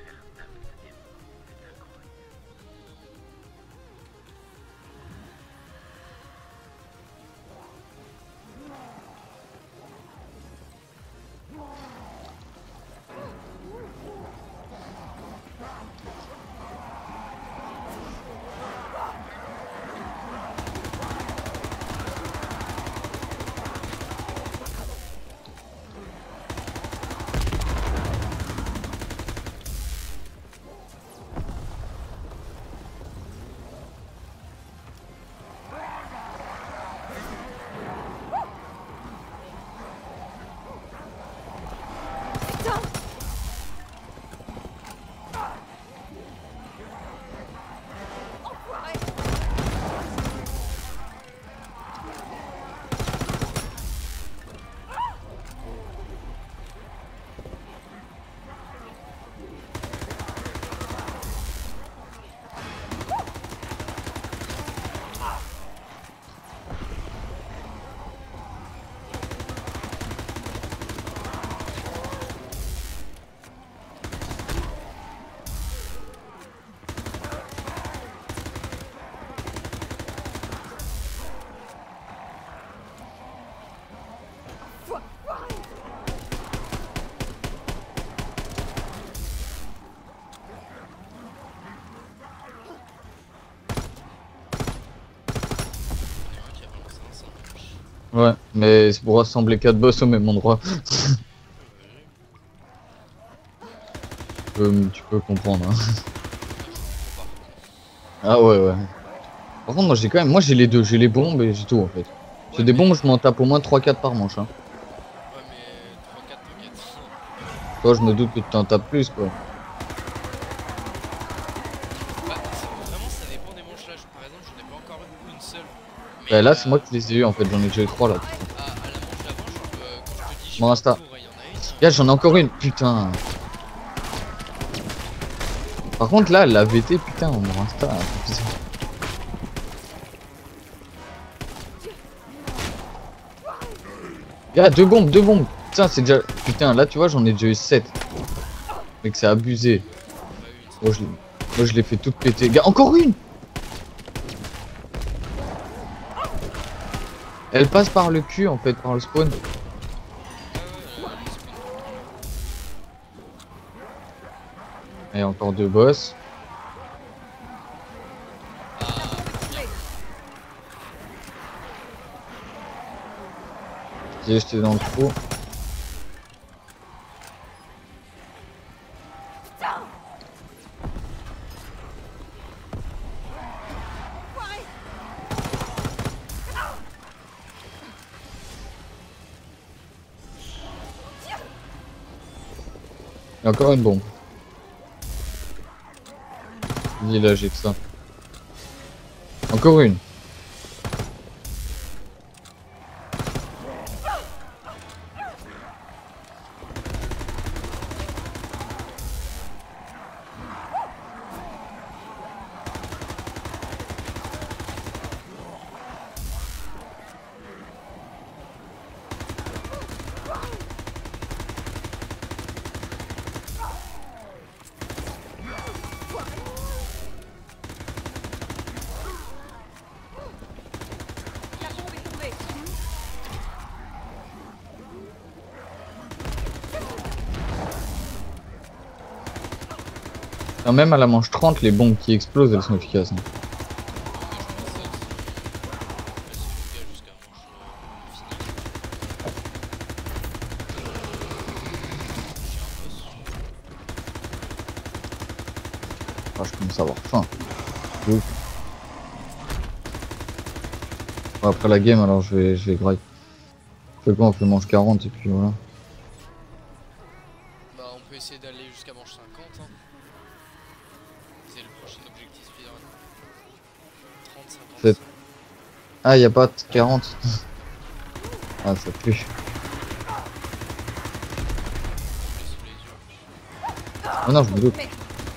Speaker 1: Ouais, mais c'est pour rassembler 4 boss au même endroit. Tu peux comprendre. Hein. Ah ouais, ouais. Par contre, moi j'ai quand même. Moi j'ai les deux, j'ai les bombes et j'ai tout en fait. J'ai des bombes, je m'en tape au moins 3-4 par manche. Hein.
Speaker 2: Ouais, mais 3-4, t'inquiète.
Speaker 1: Toi, je me doute que tu t'en tapes plus quoi.
Speaker 2: Bah, vraiment, ça dépend des manches là. Par exemple, j'en ai pas encore eu une seule. Mais
Speaker 1: Bah, là, c'est moi qui les ai eu en fait, j'en ai déjà eu 3 là.
Speaker 2: à la manche d'avant, quand je te dis
Speaker 1: Mon
Speaker 2: je
Speaker 1: Insta.
Speaker 2: fais le tour, il y en a une.
Speaker 1: Gars, j'en ai encore une, putain. Par contre, là, la VT, putain, on me Insta. Gars, 2 bombes, 2 bombes. Putain, c'est déjà. Putain, là, tu vois, j'en ai déjà eu 7. Mec, c'est abusé. Moi, je l'ai fait toute péter. Gars, encore une. Elle passe par le cul en fait, par le spawn. Et encore 2 boss. J'ai jeté dans le trou. Et encore une bombe. Il est logique ça. Encore une.
Speaker 3: La bombe est tombée.
Speaker 1: Non, même à la manche 30, les bombes qui explosent, elles sont efficaces. Hein. Ah, je commence à avoir faim. Ouf. Bon, après la game, alors je vais grailler. On fait quoi? On fait manche 40 et puis voilà.
Speaker 2: Bah on peut essayer d'aller jusqu'à manche 50 hein. C'est le prochain objectif speedrun. 30, 50.
Speaker 1: C'est- Ah, y a pas de 40. Ah, ça pue.
Speaker 2: Sous les yeux.
Speaker 1: Oh non, je me doute.
Speaker 3: Mais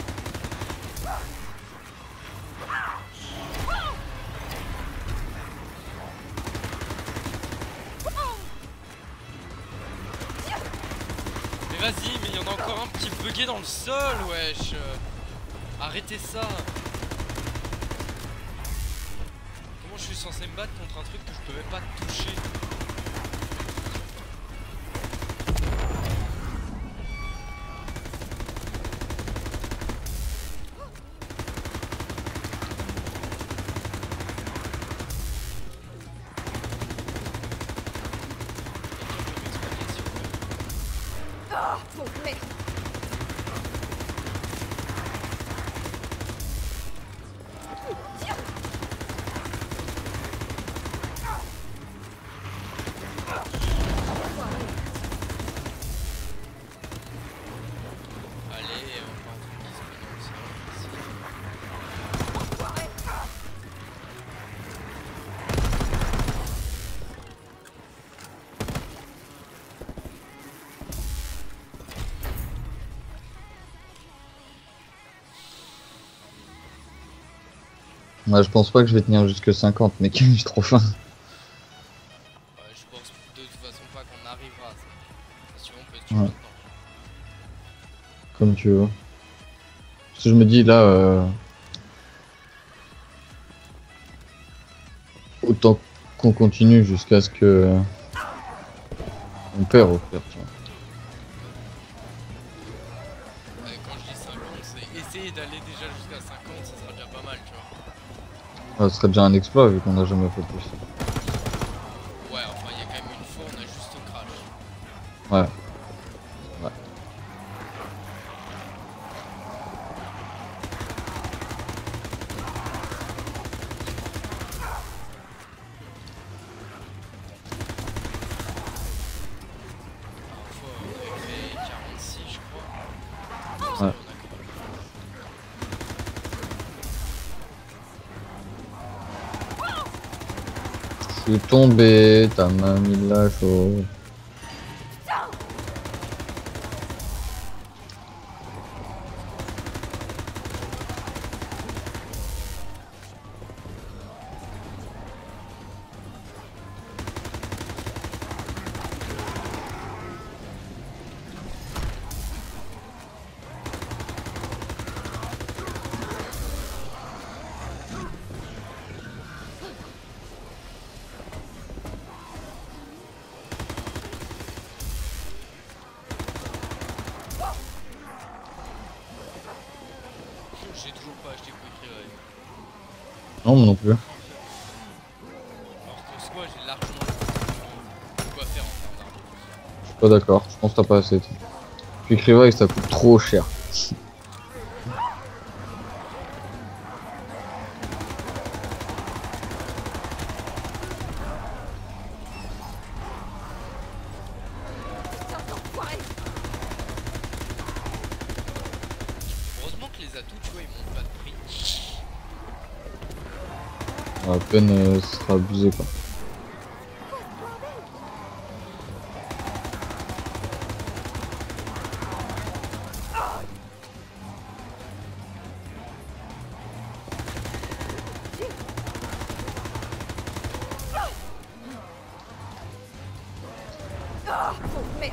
Speaker 2: Mais vas-y, mais il y en a encore un petit bugué dans le sol, wesh. Arrêtez ça. Comment je suis censé me battre contre un truc que je peux même pas toucher?
Speaker 3: bon, mais
Speaker 2: Allez, on va en 10 secondes, c'est vrai.
Speaker 1: Ouais, je pense pas que je vais tenir jusque 50, mec, j'ai trop faim.
Speaker 2: Ouais, je pense de toute façon pas qu'on arrivera à ça. Si tu veux, on peut se tuer
Speaker 1: Ouais.
Speaker 2: maintenant.
Speaker 1: Comme tu veux. Parce que je me dis là, autant qu'on continue jusqu'à ce que on perd au pire. Tu vois.
Speaker 2: Quand je dis 50, c'est essayer d'aller déjà jusqu'à 50, ça sera déjà pas mal, tu vois.
Speaker 1: Ah, ce serait déjà un exploit vu qu'on a jamais fait plus.
Speaker 2: Ouais, enfin, il y a quand même une fois, on a juste crash.
Speaker 1: Ouais. Ouais.
Speaker 2: Une fois, on avait fait 46, je crois.
Speaker 1: Ouais. Je suis tombé, ta main mis la chose. Non, moi non plus.
Speaker 2: Alors qu'en soi, j'ai largement de quoi faire en termes d'armes.
Speaker 1: Je suis pas d'accord. Je pense que t'as pas assez. Puis Revive, ça coûte trop cher.
Speaker 3: Putain d'enfoiré.
Speaker 2: Heureusement que les atouts, tu vois, ils montent pas de prix.
Speaker 1: À peine, ce sera abusé quoi.
Speaker 3: Ah, oh merde.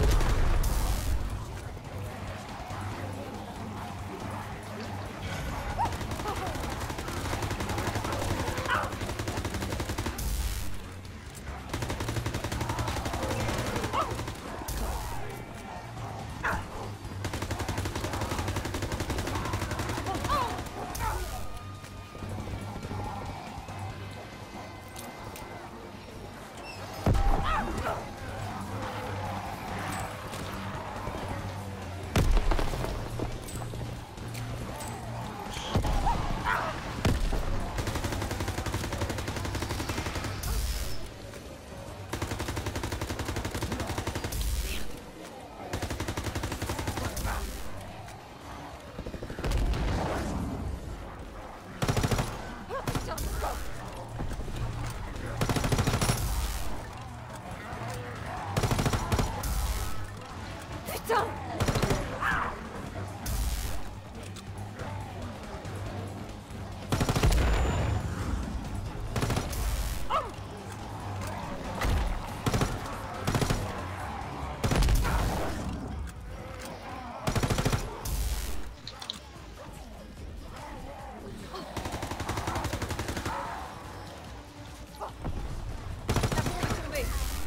Speaker 3: Putain. La bombe est tombée.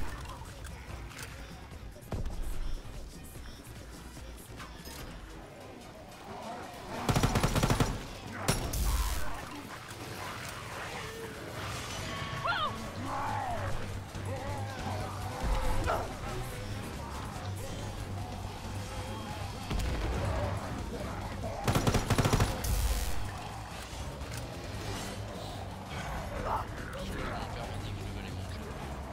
Speaker 2: Je vais mon père m'a dit que je devais aller manger.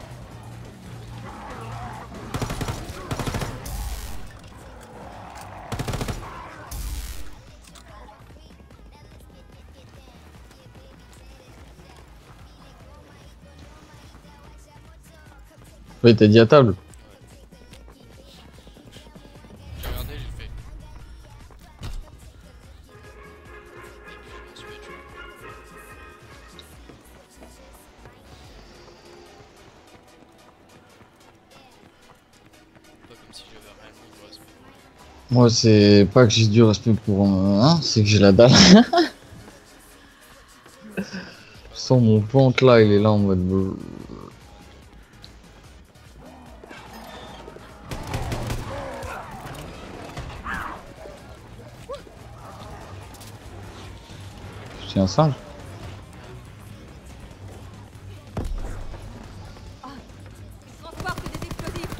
Speaker 1: Oui, t'as dit à table.
Speaker 2: J'ai regardé, j'ai fait. Et puis je m'en suis battu. Pas comme si j'avais réellement du respect pour lui.
Speaker 1: Moi, c'est pas que j'ai du respect pour c'est que j'ai la dalle. Je sens mon ventre là, il est là en mode. C'est un singe.
Speaker 3: Ils transportent des explosifs.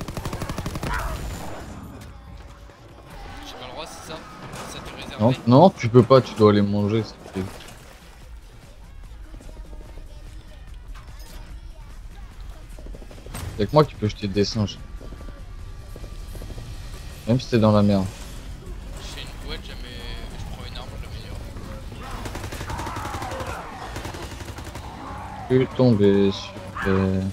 Speaker 2: J'ai pas le droit, c'est ça? Ça t'est
Speaker 1: Non,
Speaker 2: réservé?
Speaker 1: non, tu peux pas, tu dois les manger. Y'a que moi qui peux jeter des singes. Même si t'es dans la merde.
Speaker 2: Je fais une boîte, jamais. Je prends une arme, je l'améliore.
Speaker 1: Je suis tombé, super.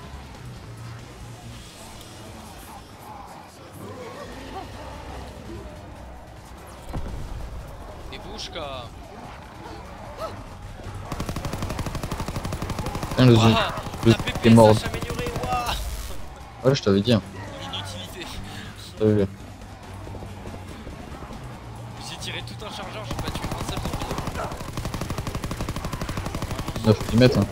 Speaker 2: Des bouches, quoi!
Speaker 1: Putain, le
Speaker 2: Waouh!
Speaker 1: le
Speaker 2: La
Speaker 1: est mort.
Speaker 2: PPSH améliorée, waouh!
Speaker 1: Ouais, je t'avais dit. Hein.
Speaker 2: L'inutilité.
Speaker 1: T'avais vu.
Speaker 2: J'ai tiré tout un chargeur, j'ai pas tué un seul zombie.
Speaker 1: 9 mm. Hein.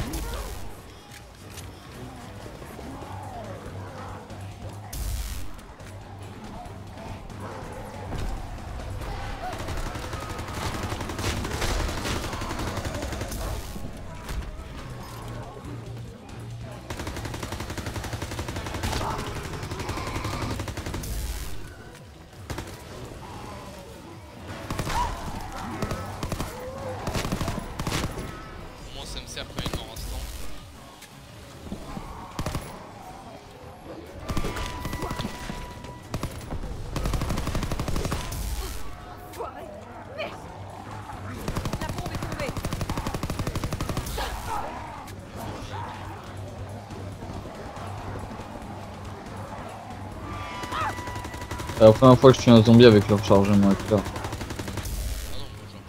Speaker 1: C'est la première fois que je tue un zombie avec le rechargement éclair.
Speaker 2: Ah non, moi genre.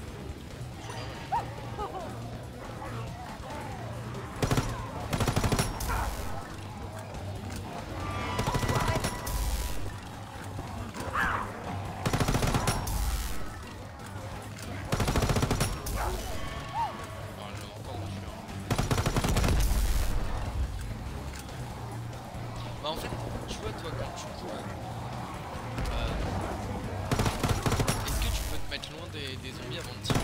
Speaker 2: Ah, j'en ai encore dessus, hein. Bah en fait, tu vois toi quand tu cours, est-ce que tu peux te mettre loin des zombies avant de tirer?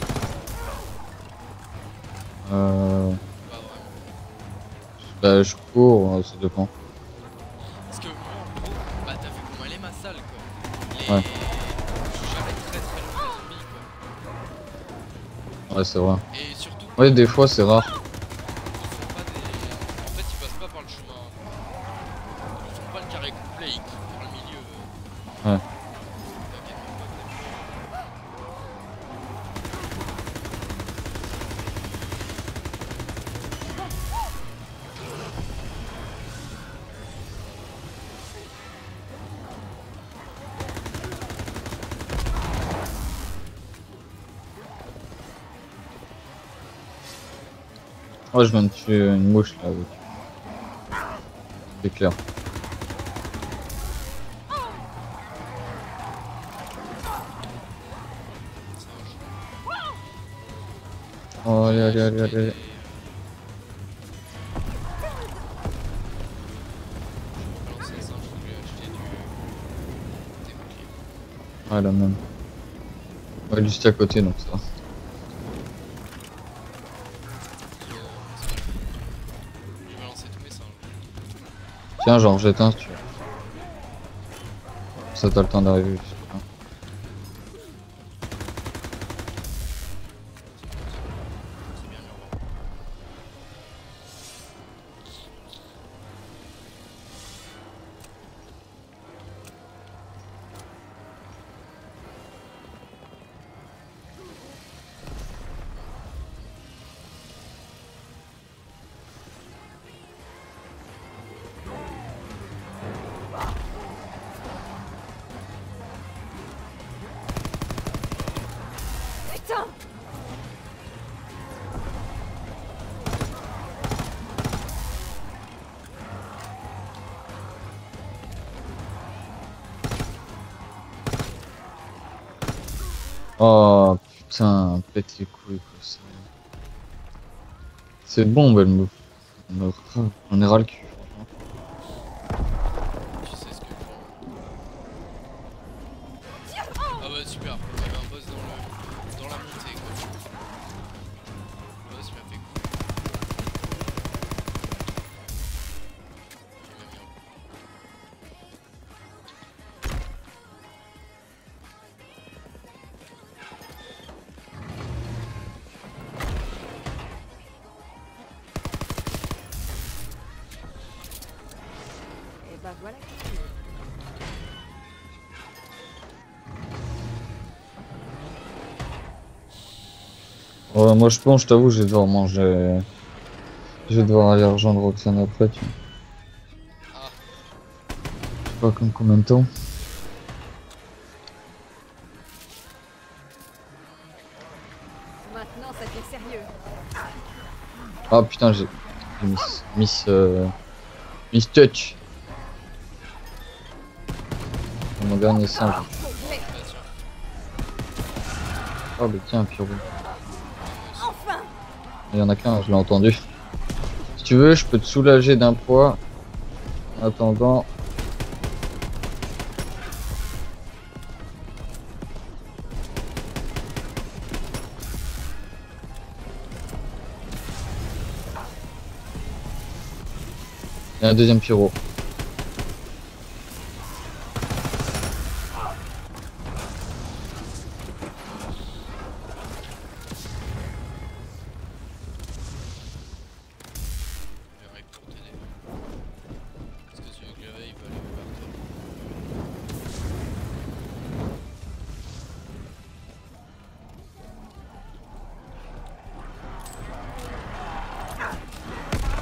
Speaker 2: Pas vraiment.
Speaker 1: Bah, je cours, ça dépend.
Speaker 2: Parce que moi en gros, bah t'as vu comment elle est ma salle quoi.
Speaker 1: Ouais.
Speaker 2: Je suis jamais très très loin des zombies quoi.
Speaker 1: Ouais, c'est vrai.
Speaker 2: Et surtout,
Speaker 1: Ouais, des fois c'est rare.
Speaker 2: ils font pas des. En fait, ils passent pas par le chemin. Ils font pas le carré complet, ils courent par le milieu.
Speaker 1: Ouais.
Speaker 2: T'inquiète même pas.
Speaker 1: Ouais, je viens de tuer une mouche là avec. C'est clair.
Speaker 2: C'est un jeu.
Speaker 1: Oh, allez, allez,
Speaker 2: J'ai
Speaker 1: allez,
Speaker 2: acheté
Speaker 1: allez.
Speaker 2: des- Je vais relancer ça, je voulais acheter des boucliers.
Speaker 1: Ouais, la même. Ouais, juste à côté donc ça.
Speaker 2: C'est pas le- Je vais lancer tous mes singes.
Speaker 1: Tiens, j'en rejette un si tu veux. Ça t'as le temps d'arriver jusque là.
Speaker 2: C'est bien mûr.
Speaker 3: Putain!
Speaker 1: Oh putain, pète les couilles quoi. C'est bon, elle on est ras le cul.
Speaker 2: Tu sais ce que je veux. Ah bah super, il y avait un boss dans la montée quoi. Le boss il m'a fait coup. Il m'a mis en coup.
Speaker 3: Et bah voilà.
Speaker 1: Ouais, moi je pense, je t'avoue, je vais devoir manger. Je vais devoir aller rejoindre Roxane après, tu vois.
Speaker 2: Ah,
Speaker 1: Je sais pas comme combien de temps.
Speaker 3: Maintenant, ça devient sérieux.
Speaker 1: Ah putain, j'ai Miss Touch. C'est mon dernier singe.
Speaker 3: Mais
Speaker 2: bah tiens.
Speaker 1: Oh bah tiens, Pyro.
Speaker 3: enfin!
Speaker 1: Il y en a qu'un, je l'ai entendu. Si tu veux, je peux te soulager d'un poids. En attendant. Il y a un deuxième Pyro.
Speaker 2: J'arrive pour t'aider. Parce que celui que j'avais il va aller vers toi.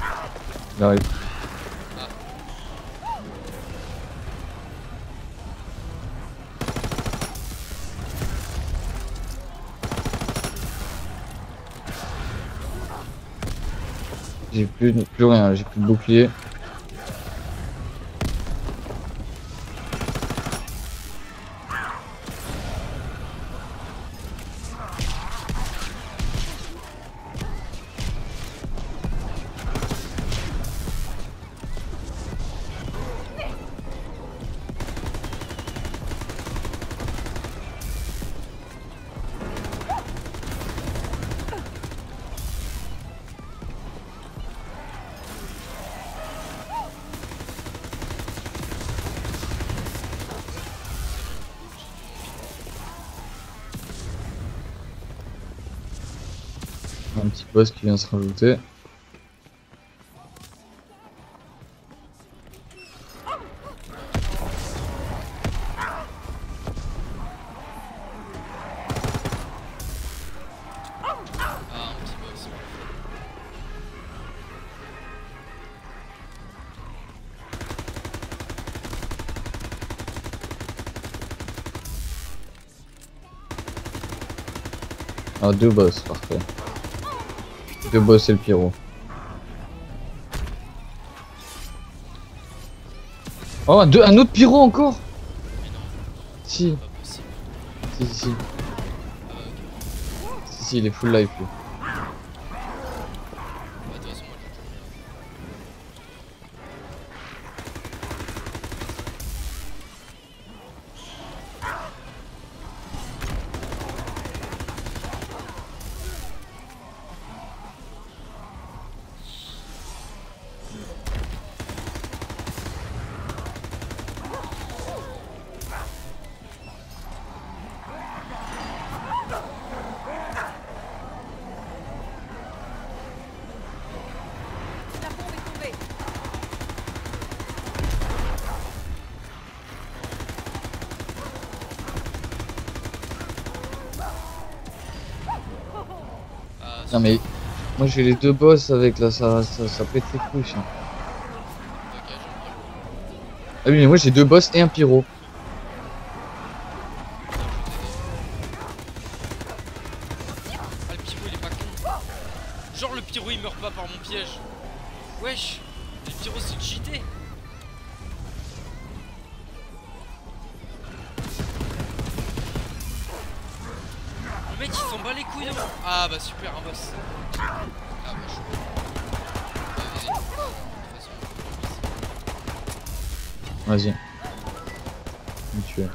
Speaker 1: Il arrive.
Speaker 2: Ah,
Speaker 1: J'ai plus rien, j'ai plus de bouclier. Un petit boss qui vient se rajouter.
Speaker 2: Ah, un petit boss.
Speaker 1: Ah, deux boss, parfait. Deux boss et le pyro. Oh, un autre pyro encore.
Speaker 2: Mais non,
Speaker 1: Si,
Speaker 2: pas possible.
Speaker 1: si.
Speaker 2: Ah bah ok.
Speaker 1: Si, il est full life lui.
Speaker 2: Bah de toute façon moi j'ai toujours rien.
Speaker 3: La bombe est tombée.
Speaker 2: Ah,
Speaker 1: Non mais moi j'ai les deux boss avec là, ça pète les couilles. Ça.
Speaker 2: ok, j'aime bien.
Speaker 1: Ah oui mais moi j'ai deux boss et un pyro.
Speaker 2: Ah le pyro il est pas con. Genre le pyro il meurt pas par mon piège. Wesh, le pyro c'est cheaté. Le mec il s'en bat les couilles. Hein. Ah bah super, un boss. Ah bah je suis. Vas-y. De toute façon,
Speaker 1: Vas-y. Me tuer.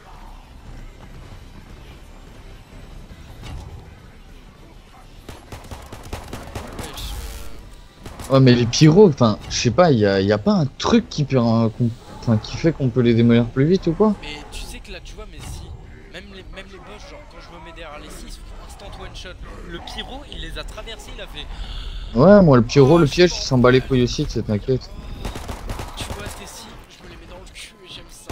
Speaker 2: wesh,
Speaker 1: Ouais mais les pyros, enfin je sais pas, y a pas un truc qui peut, qui fait qu'on peut les démolir plus vite ou quoi?
Speaker 2: Mais tu sais que là tu vois, mais si. Même les boss, genre quand je me mets derrière les 6, instant one shot. Le pyro il les a traversés, il a fait.
Speaker 1: Ouais moi le pyro,
Speaker 2: Oh,
Speaker 1: le
Speaker 2: je
Speaker 1: piège
Speaker 2: sens-
Speaker 1: il s'en bat les couilles aussi, t'inquiète.
Speaker 2: Tu vois, tes si, je me les mets dans le cul et j'aime ça.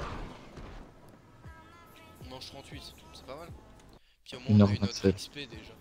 Speaker 2: On mange 38, c'est pas mal. Puis au moins on a une autre
Speaker 1: 1h27.
Speaker 2: XP déjà.